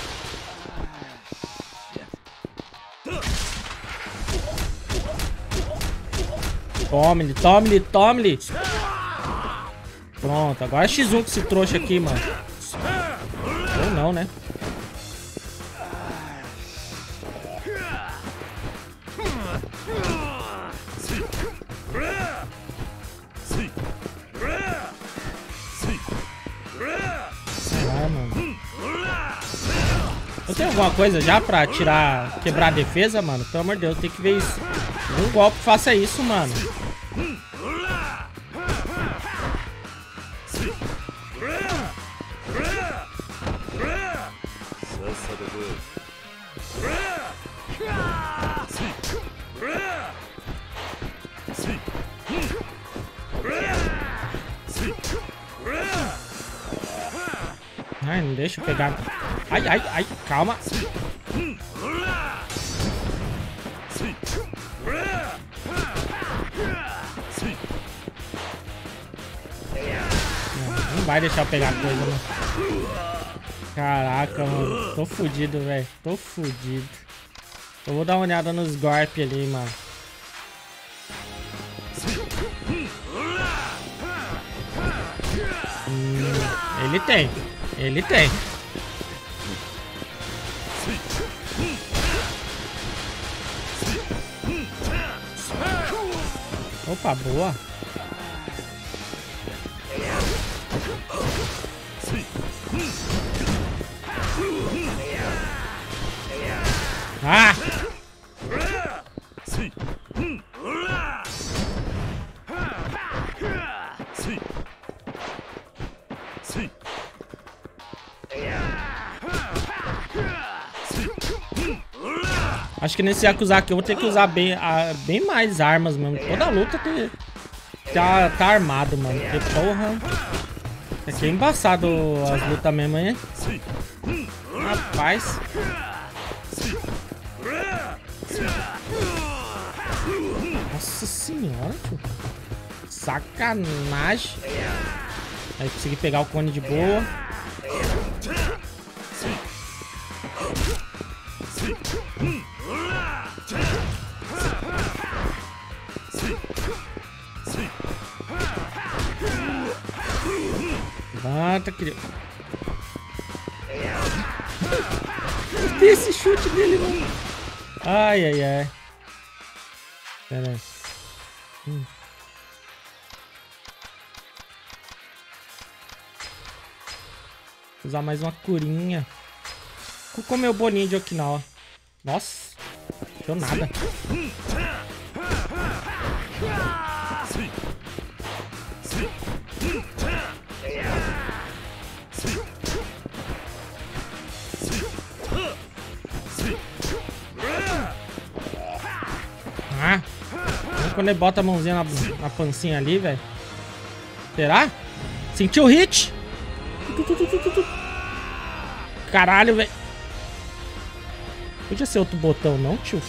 Tome-lhe. Pronto, agora é X1 com esse trouxa aqui, mano. Ou não, né? Eu tenho alguma coisa já pra quebrar a defesa, mano? Pelo amor de Deus, tem que ver isso. Um golpe faça isso, mano. Ai, não deixa eu pegar. Ai, calma. Não vai deixar eu pegar coisa, mano. Caraca, mano. Tô fudido, velho. Tô fudido. Eu vou dar uma olhada nos golpes ali, mano. Ele tem. Opa, boa. Ah! Acho que nesse Yakuza aqui eu vou ter que usar bem mais armas, mano. Toda luta tá armado, mano. Porque, porra. Aqui é embaçado as lutas mesmo, hein? Rapaz. Nossa senhora, tio. Sacanagem. Aí consegui pegar o cone de boa. Levanta, querido. Esse chute dele, mano. Ai, ai, ai. Pera aí. Vou usar mais uma curinha. Vou comer o boninho de Okinawa. Nossa. Não deu nada. Ah. Quando ele bota a mãozinha na pancinha ali, velho. Será? Sentiu o hit? Caralho, velho. Podia ser outro botão, não, tio?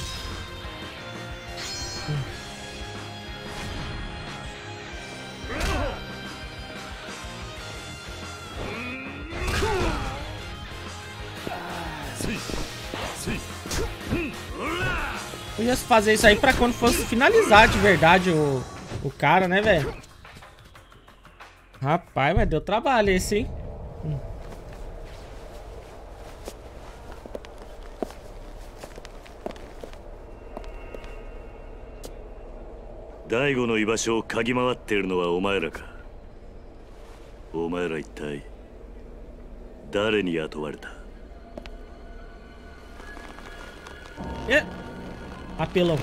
Podia fazer isso aí pra quando fosse finalizar de verdade o cara, né, velho? Rapaz, mas deu trabalho esse, hein? Daigo の居場所を嗅ぎ回っているのはお前らか。お前ら一体誰に雇われた？ É. Apelão.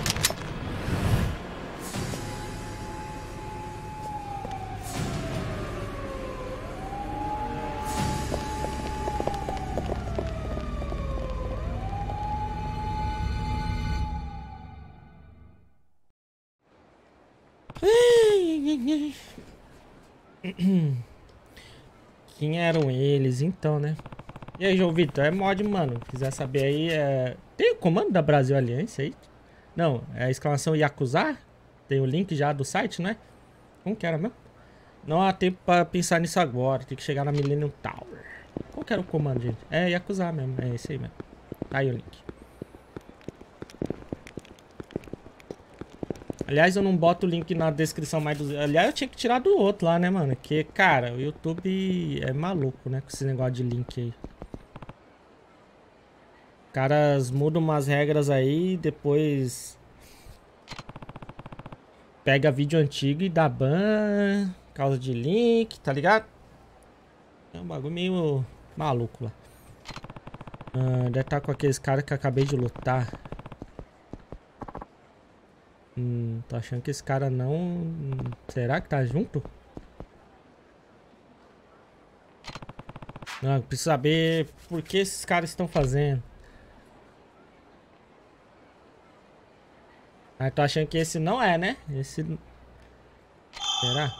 Quem eram eles então, né? E aí, João Vitor, é mod, mano. Quiser saber aí, tem o comando da Brasil Aliança aí? Não, é a exclamação Yakuza. Tem o link já do site, né? Como que era mesmo? Não há tempo pra pensar nisso agora. Tem que chegar na Millennium Tower. Qual que era o comando, gente? É Yakuza mesmo, é esse aí mesmo. Tá aí o link. Aliás, eu não boto o link na descrição mais do... Aliás, eu tinha que tirar do outro lá, né, mano? Porque, cara, o YouTube é maluco, né? Com esse negócio de link aí. Os caras mudam umas regras aí, depois... Pega vídeo antigo e dá ban... Causa de link, tá ligado? É um bagulho meio maluco lá. Deve estar com aqueles caras que eu acabei de lutar. Tô achando que esse cara não... Será que tá junto? Não, preciso saber por que esses caras estão fazendo. Ah, tô achando que esse não é, né? Esse... Será?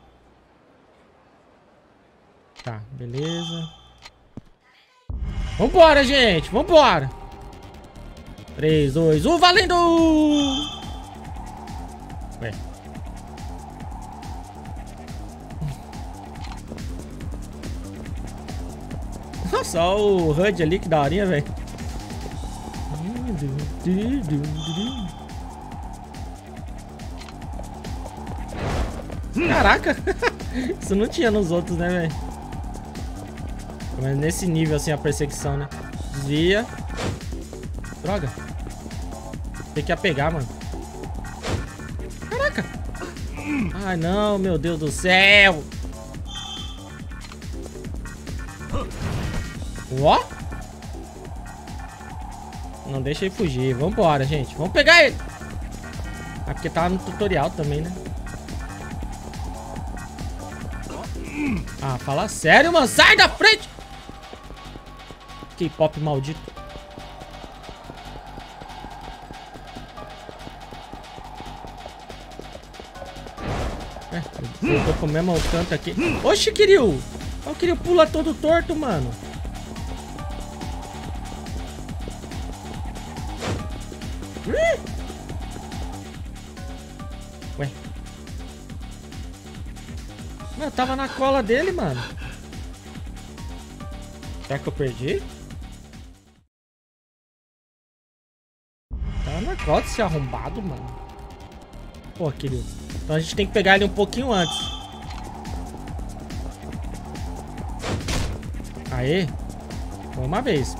Tá, beleza. Vambora, gente! Vambora! 3, 2, 1, valendo! Ué. Nossa, olha o HUD ali, que daorinha, velho. Caraca! Isso não tinha nos outros, né, velho? Mas nesse nível, assim, a perseguição, né? Desvia. Droga. Tem que apegar, mano. Caraca! Ai, não, meu Deus do céu! Ó! Não deixa ele fugir. Vambora, gente. Vamos pegar ele! Ah, porque tava no tutorial também, né? Ah, fala sério, mano. Sai da frente! K-pop maldito. Eu tô com o mesmo canto aqui. Oxe, Kiryu! O Kiryu pula todo torto, mano. Ué. Mano, eu tava na cola dele, mano. Será que eu perdi? Tava na cola desse arrombado, mano. Pô, querido. Então a gente tem que pegar ele um pouquinho antes. Aê. Foi uma vez.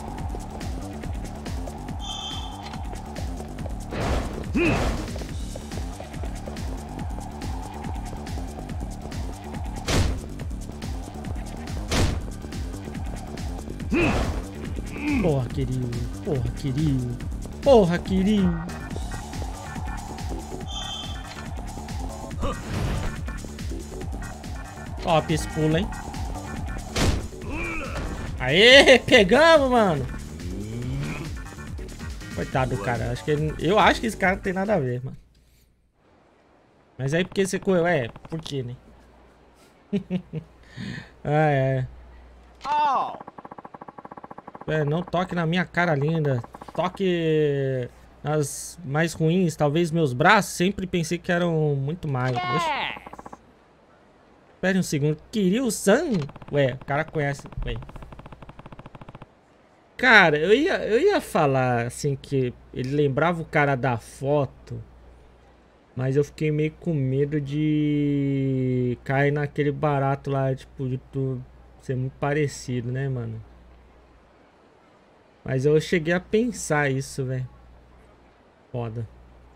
Porra, querido. Porra, querido. Porra, querido. Top esse pulo, hein? Aê, pegamos, mano. Coitado do cara. Eu acho que esse cara não tem nada a ver, mano. Mas aí porque você correu? É, por quê, né? É. Não toque na minha cara linda. Toque nas mais ruins. Talvez meus braços. Sempre pensei que eram muito mais. Espere um segundo. Kiryu-san? Ué, o cara conhece. Ué. Cara, eu ia falar assim que ele lembrava o cara da foto. Mas eu fiquei meio com medo de cair naquele barato lá, tipo, de tudo ser muito parecido, né, mano? Mas eu cheguei a pensar isso, velho. Foda.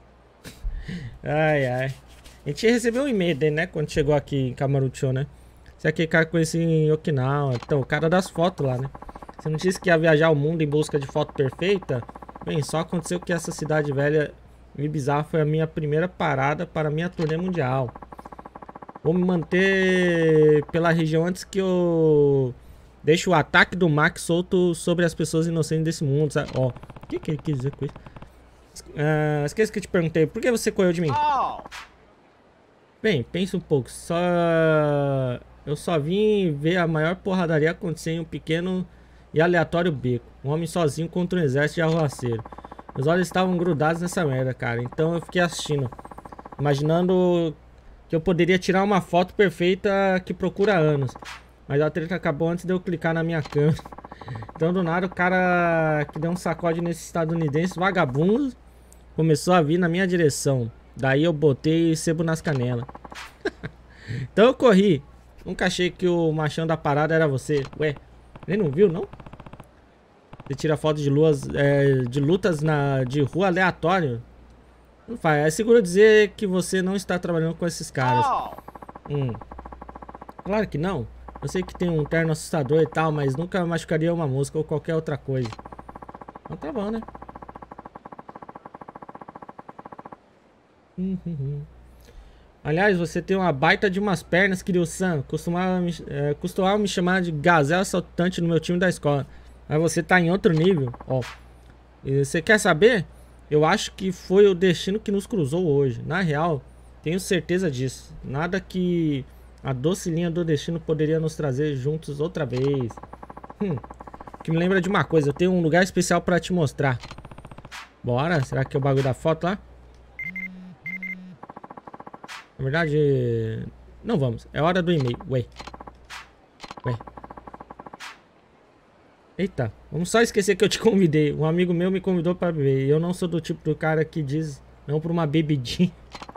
Ai, ai. A gente recebeu um e-mail dele, né? Quando chegou aqui em Kamurocho, né? Esse aqui cara conheci em Okinawa. Então, o cara das fotos lá, né? Você não disse que ia viajar ao mundo em busca de foto perfeita? Bem, só aconteceu que essa cidade velha e bizarra foi a minha primeira parada para a minha turnê mundial. Vou me manter pela região antes que eu deixe o ataque do Max solto sobre as pessoas inocentes desse mundo, sabe? Ó, o que ele quis dizer com isso? Esqueci que eu te perguntei, por que você correu de mim? Bem, pensa um pouco, eu só vim ver a maior porradaria acontecer em um pequeno e aleatório beco. Um homem sozinho contra um exército de arruaceiro. Meus olhos estavam grudados nessa merda, cara. Então eu fiquei assistindo, imaginando que eu poderia tirar uma foto perfeita que procura há anos. Mas a treta acabou antes de eu clicar na minha câmera. Então do nada o cara que deu um sacode nesse estadunidense vagabundo começou a vir na minha direção. Daí eu botei sebo nas canelas. Então eu corri. Nunca achei que o machão da parada era você. Ué, ele não viu, não? Você tira foto de lutas de rua aleatório. Não faz. É seguro dizer que você não está trabalhando com esses caras. Claro que não. Eu sei que tem um terno assustador e tal, mas nunca machucaria uma mosca ou qualquer outra coisa. Então tá bom, né? Aliás, você tem uma baita de umas pernas, Kiryu-san. Costumava me chamar de gazela saltante no meu time da escola. Mas você tá em outro nível, ó. E você quer saber? Eu acho que foi o destino que nos cruzou hoje. Na real, tenho certeza disso. Nada que a doce linha do destino poderia nos trazer juntos outra vez. Que me lembra de uma coisa. Eu tenho um lugar especial pra te mostrar. Bora? Será que é o bagulho da foto lá? Na verdade, não vamos. É hora do e-mail. Ué. Eita, vamos só esquecer que eu te convidei. Um amigo meu me convidou pra beber. E eu não sou do tipo do cara que diz não pra uma bebidinha.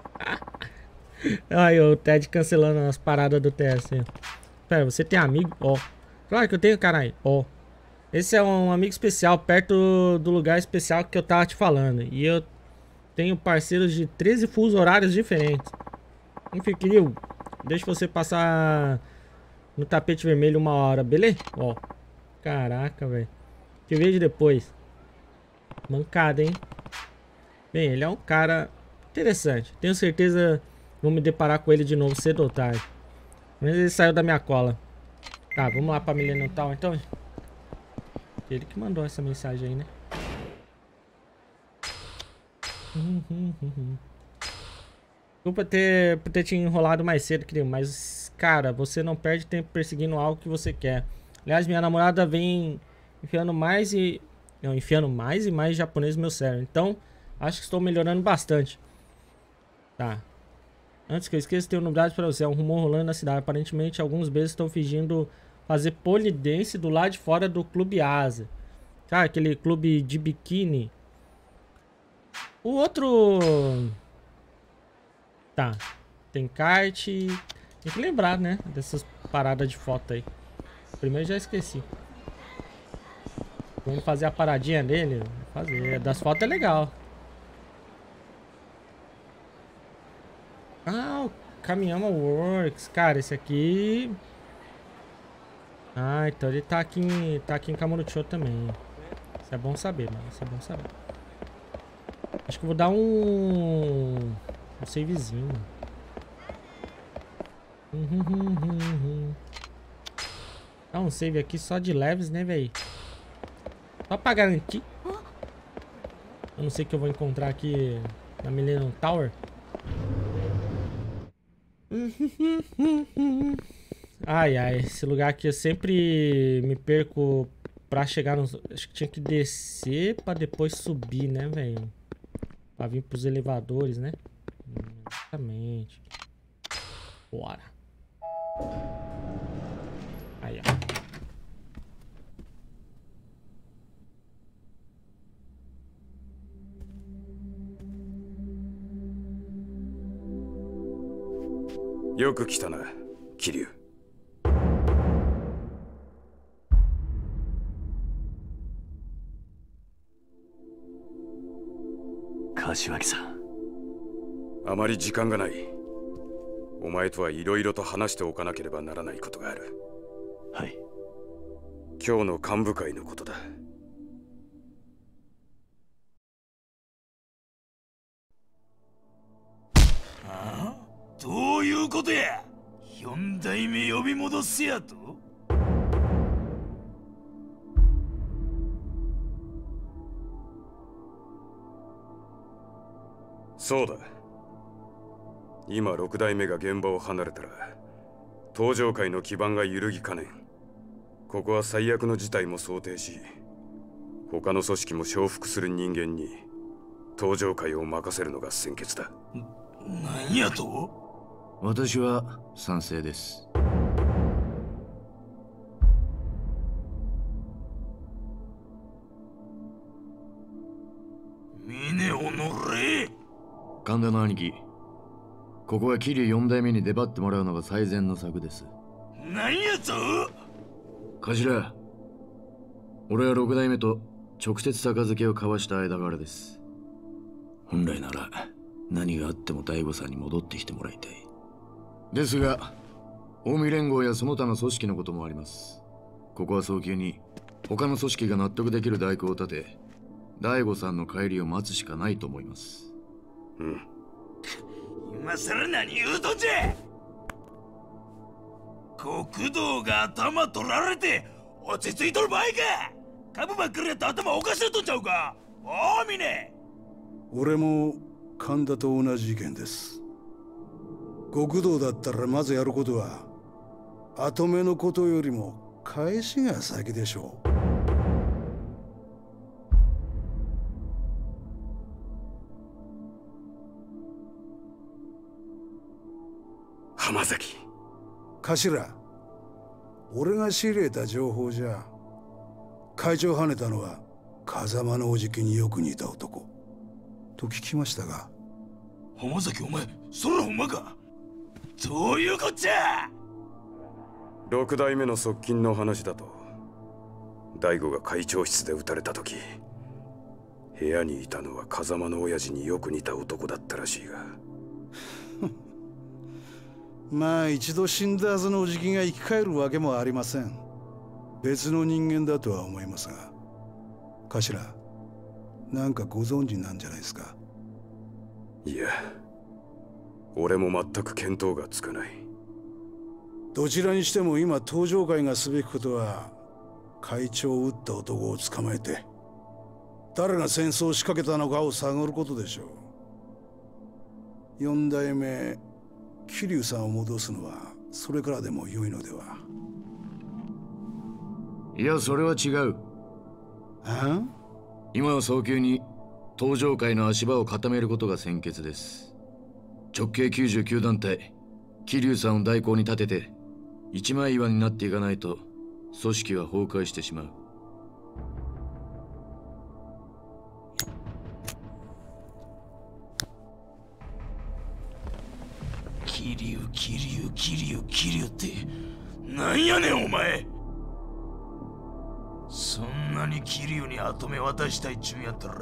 Ai, o Ted cancelando as paradas do TS. Pera, você tem amigo? Ó. Claro que eu tenho, caralho. Ó. Esse é um amigo especial perto do lugar especial que eu tava te falando. E eu tenho parceiros de 13 fusos horários diferentes. Enfim, querido, deixa você passar no tapete vermelho uma hora, beleza? Ó. Caraca, velho. Te vejo depois. Mancada, hein? Bem, ele é um cara interessante. Tenho certeza vou me deparar com ele de novo cedo ou tarde. Mas ele saiu da minha cola. Tá, vamos lá pra Millennium Town, então. Ele que mandou essa mensagem aí, né? Desculpa por ter te enrolado mais cedo, querido. Mas, cara, você não perde tempo perseguindo algo que você quer. Aliás, minha namorada vem enfiando mais e mais japonês no meu cérebro. Então, acho que estou melhorando bastante. Tá. Antes que eu esqueça, tenho novidades pra você. É um rumor rolando na cidade. Aparentemente, alguns beijos estão fingindo fazer pole dance do lado de fora do Clube Asa. Cara, aquele clube de biquíni. O outro... Tá. Tem kart. Tem que lembrar, né? Dessas paradas de foto aí. Primeiro já esqueci. Vamos fazer a paradinha dele. Fazer. Das fotos é legal. Ah, o Kamiyama Works. Cara, esse aqui... Ah, então ele tá aqui em Kamurocho também. Isso é bom saber, mano. Isso é bom saber. Acho que eu vou dar um savezinho. Dá um save aqui só de leves, né, velho? Só pra garantir. Eu não sei o que eu vou encontrar aqui na Millennium Tower. Ai, ai, esse lugar aqui eu sempre me perco pra chegar nos... Acho que tinha que descer pra depois subir, né, velho? Pra vir pros elevadores, né? Exatamente. Bora. Aí, ó. よく来たな、桐生。 柏木さん。 あまり時間がない。お前とはいろいろと話しておかなければならないことがある。 はい。 今日の幹部会のことだ。 ああ、どういうことや。4代目呼び戻すやと。 そうだ。今6代目が現場を離れたら登場界の基盤が揺るぎかねん。ここは最悪の事態も想定し、他の組織も承服する人間に登場界を任せるのが先決だ。 何やと？ 私は賛成です。 峰おのれ。 神田の兄貴、ここは桐生4代目に出張ってもらうのが最善の策です。 何やと？ 頭、俺は6代目と直接杯を交わした間柄です。本来なら何があっても大悟さんに戻ってきてもらいたい。ですが近江連合やその他の組織のこともあります。ここは早急に他の組織が納得できる代行を立て、大悟さんの帰りを待つしかないと思います。 うん。 今さら何言うとんじゃ。国道が頭取られて落ち着いとる場合か。株ばっかりやって頭おかしなっとんちゃうか。おお、峰。 俺も神田と同じ意見です。極道だったらまずやることは後目のことよりも返しが先でしょう。 浜崎。 頭、俺が仕入れた情報じゃ会長はねたのは風間のおじきによく似た男と聞きましたが。 浜崎、お前それほんまか。どういうこっちゃ。 6代目の側近の話だと、大悟が会長室で撃たれた時、部屋にいたのは風間の親父によく似た男だったらしいが。 まあ一度死んだはずのおじきが生き返るわけもありません。別の人間だとは思いますが。頭、なんかご存知なんじゃないですか。 いや、俺も全く見当がつかない。 どちらにしても今登場会がすべきことは会長を撃った男を捕まえて誰が戦争を仕掛けたのかを探ることでしょう。4代目桐生さんを戻すのはそれからでも良いのでは。 いや、それは違う。今は早急に登場界の足場を固めることが先決です。 直径99団体桐生さんを代行に立てて一枚岩になっていかないと組織は崩壊してしまう。 桐生ってなんやねんお前。そんなに桐生に跡目渡したいっちゅうんやったら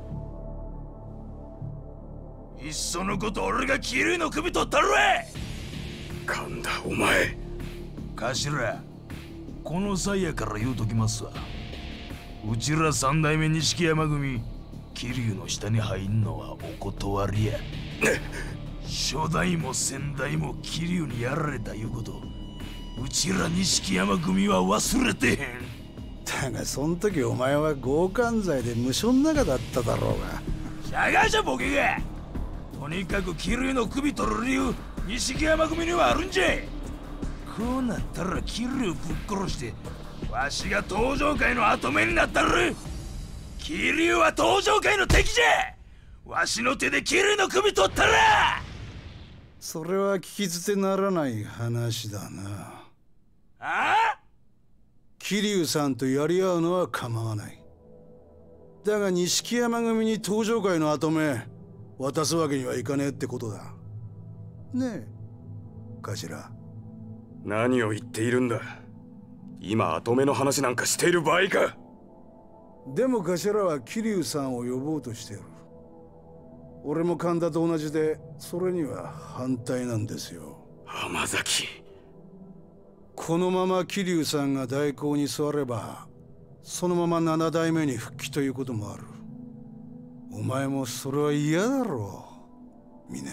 いっそのこと俺が桐生の首取ったるわ。 神田お前。 頭、この際やから言うときますわ。うちら三代目錦山組桐生の下に入んのはお断りや。初代も先代も桐生にやられたいうこと、うちら錦山組は忘れてへん。 だがそん時お前は強姦罪で無所の中だっただろうが。 しゃがじゃボケが。とにかく桐生の首取る理由錦山組にはあるんじゃ。こうなったら桐生ぶっ殺してわしが登場界の跡目になったる。桐生は登場界の敵じゃ。わしの手で桐生の首取ったら。 それは聞き捨てならない話だな。 ああ？ 桐生さんとやり合うのは構わない。だが錦山組に登場界の跡目渡すわけにはいかねえってことだ。ねえ、頭。 何を言っているんだ。今跡目の話なんかしている場合か。 でも頭は桐生さんを呼ぼうとしている。俺も神田と同じでそれには反対なんですよ。 浜崎。 このまま桐生さんが代行に座ればそのまま7代目に復帰ということもある。お前もそれは嫌だろう、峰。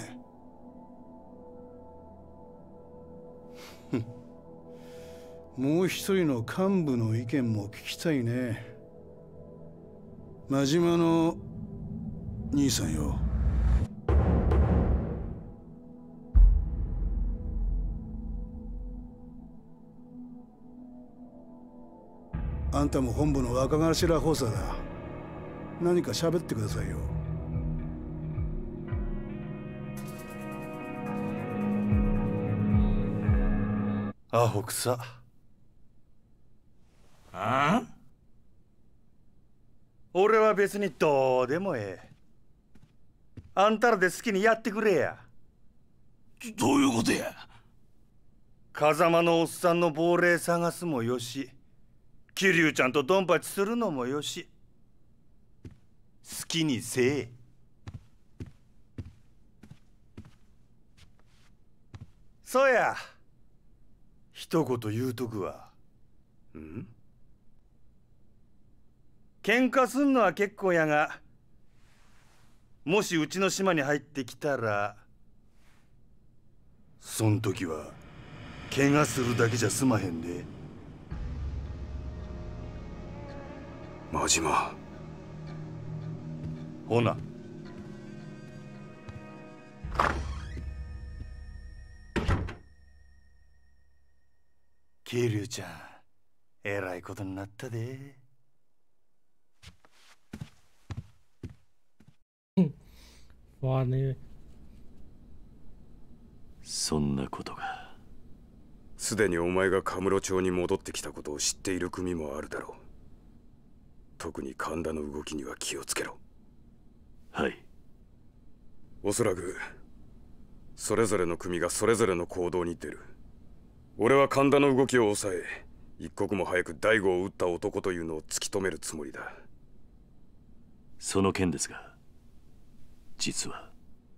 もう一人の幹部の意見も聞きたいね。真島の兄さんよ。あんたも本部の若頭補佐だ。何か喋ってくださいよ。 アホくさ。 ああ？ 俺は別にどうでもええ。あんたらで好きにやってくれや。 どういうことや？ 風間のおっさんの亡霊探すもよし、桐生ちゃんとドンパチするのもよし、好きにせえ。そうや、一言言うとくわ。 ん？ 喧嘩すんのは結構やが、もしうちの島に入ってきたら、そん時は怪我するだけじゃ済まへんで。 真島。 ほな。桐生ちゃん、えらいことになったで。 わあね。 そんなことが。 すでにお前がカムロ町に戻ってきたことを知っている組もあるだろう。特に神田の動きには気をつけろ。 はい。 おそらくそれぞれの組がそれぞれの行動に出る。俺は神田の動きを抑え、一刻も早く大悟を撃った男というのを突き止めるつもりだ。 その件ですが、実は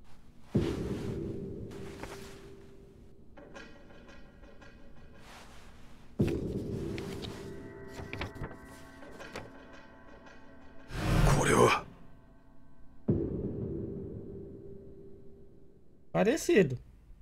これは parecido.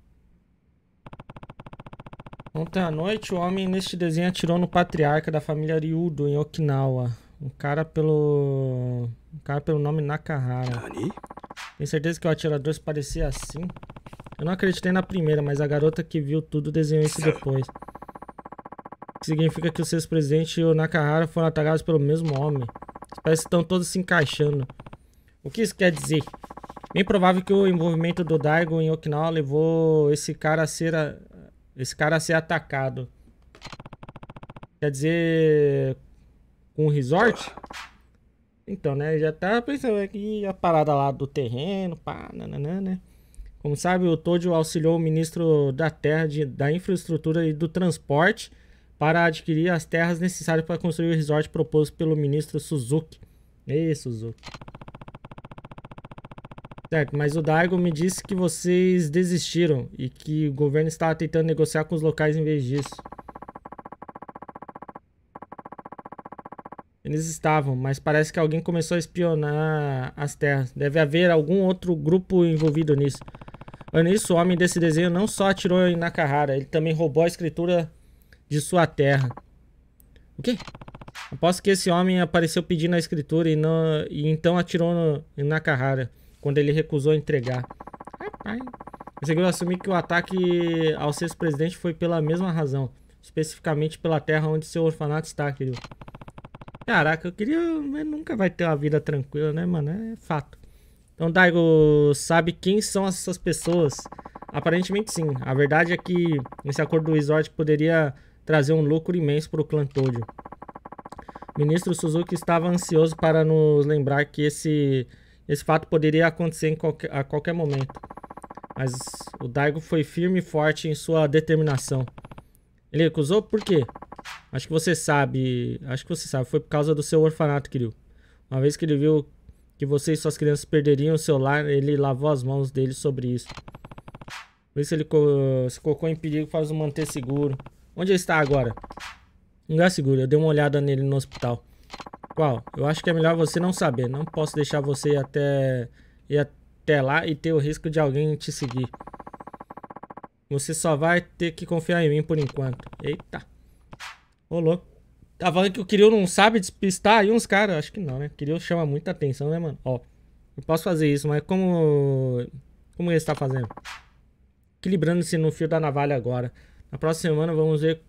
Ontem à noite, o homem neste desenho atirou no patriarca da família Ryudo em Okinawa. Um cara pelo nome Nakahara. Tenho certeza que o atirador se parecia assim. Eu não acreditei na primeira, mas a garota que viu tudo desenhou isso depois. Significa que o seu presidente e o Nakahara foram atacados pelo mesmo homem. Parece que estão todos se encaixando. O que isso quer dizer? Bem provável que o envolvimento do Daigo em Okinawa levou esse cara a ser atacado. Quer dizer, com o resort? Então, né, já tá pensando aqui a parada lá do terreno, pá, nananã, né? Como sabe, o Tojo auxiliou o ministro da Terra, da Infraestrutura e do Transporte para adquirir as terras necessárias para construir o resort proposto pelo ministro Suzuki. Ei, Suzuki. Certo, mas o Daigo me disse que vocês desistiram e que o governo estava tentando negociar com os locais em vez disso. Eles estavam, mas parece que alguém começou a espionar as terras. Deve haver algum outro grupo envolvido nisso. Nisso, o homem desse desenho não só atirou em Nakahara, ele também roubou a escritura de sua terra. O quê? Aposto que esse homem apareceu pedindo a escritura e então atirou em Nakahara, quando ele recusou entregar. Eu seguro assumir que o ataque ao sexto presidente foi pela mesma razão, especificamente pela terra onde seu orfanato está, querido. Caraca, eu queria... Mas nunca vai ter uma vida tranquila, né, mano? É fato. Então, Daigo sabe quem são essas pessoas? Aparentemente, sim. A verdade é que esse acordo do resort poderia trazer um lucro imenso para o clã Tojo. O ministro Suzuki estava ansioso para nos lembrar que esse fato poderia acontecer a qualquer momento. Mas o Daigo foi firme e forte em sua determinação. Ele recusou por quê? Acho que você sabe. Foi por causa do seu orfanato, Kiryu. Uma vez que ele viu que você e suas crianças perderiam o seu lar, ele lavou as mãos dele sobre isso. Por isso ele se colocou em perigo para o manter seguro. Onde ele está agora? Um lugar seguro. Eu dei uma olhada nele no hospital. Qual? Eu acho que é melhor você não saber. Não posso deixar você ir até lá e ter o risco de alguém te seguir. Você só vai ter que confiar em mim por enquanto. Eita. Ô, louco. Tá falando que o Kiryu não sabe despistar aí uns caras? Acho que não, né? O Kiryu chama muita atenção, né, mano? Ó. Eu posso fazer isso, mas como ele está fazendo? Equilibrando-se no fio da navalha agora. Na próxima semana vamos ver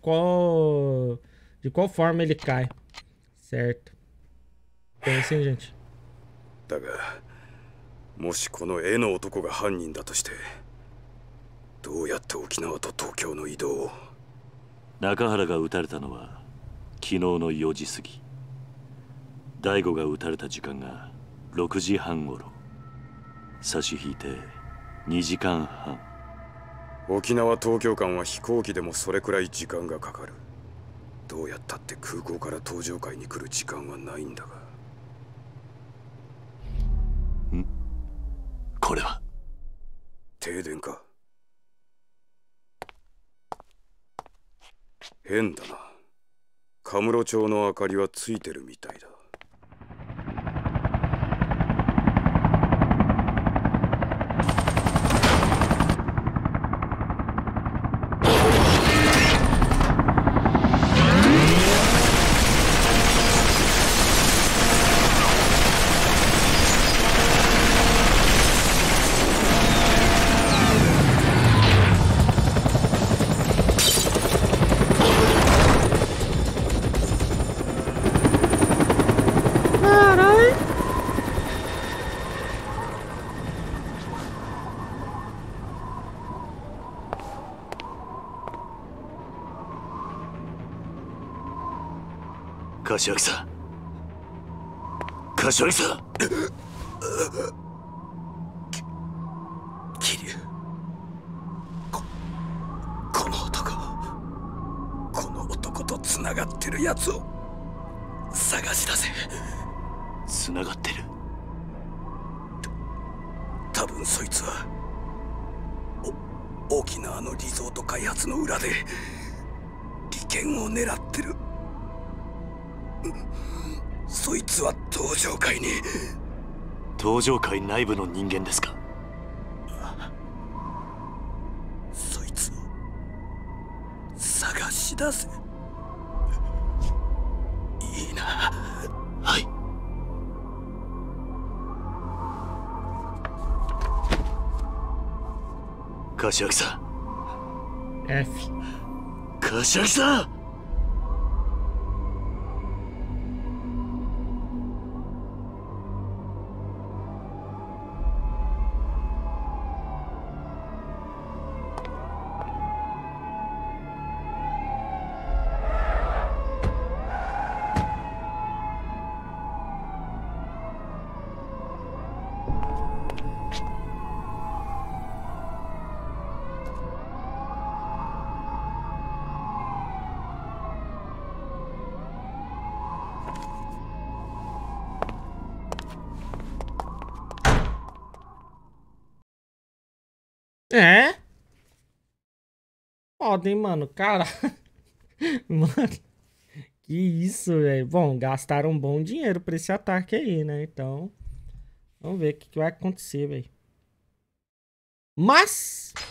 de qual forma ele cai. Certo. Pensem, gente. だが、もしこの絵の男が犯人だとして、どうやって沖縄と東京の移動を？ 中原が撃たれたのは昨日の4時過ぎ。大悟が撃たれた時間が6時半ごろ。差し引いて2時間半。 沖縄東京間は飛行機でもそれくらい時間がかかる。どうやったって空港から東上海に来る時間はないんだが。 これは停電か？変だな。カムロ町の明かりはついてるみたいだ。 柏木さん、柏木さん。 桐生、この男とつながってるやつを探し出せ。 つながってる？ 多分そいつは沖縄のリゾート開発の裏で利権を狙ってる。そいつは東上界に。 東上界内部の人間ですか？ そいつを探し出せ。いいな。 はい。柏木さん。 F。 柏木さん。 É? Foda, hein, mano? Cara. Mano. Que isso, velho. Bom, gastaram um bom dinheiro pra esse ataque aí, né? Então, vamos ver o que vai acontecer, velho. Mas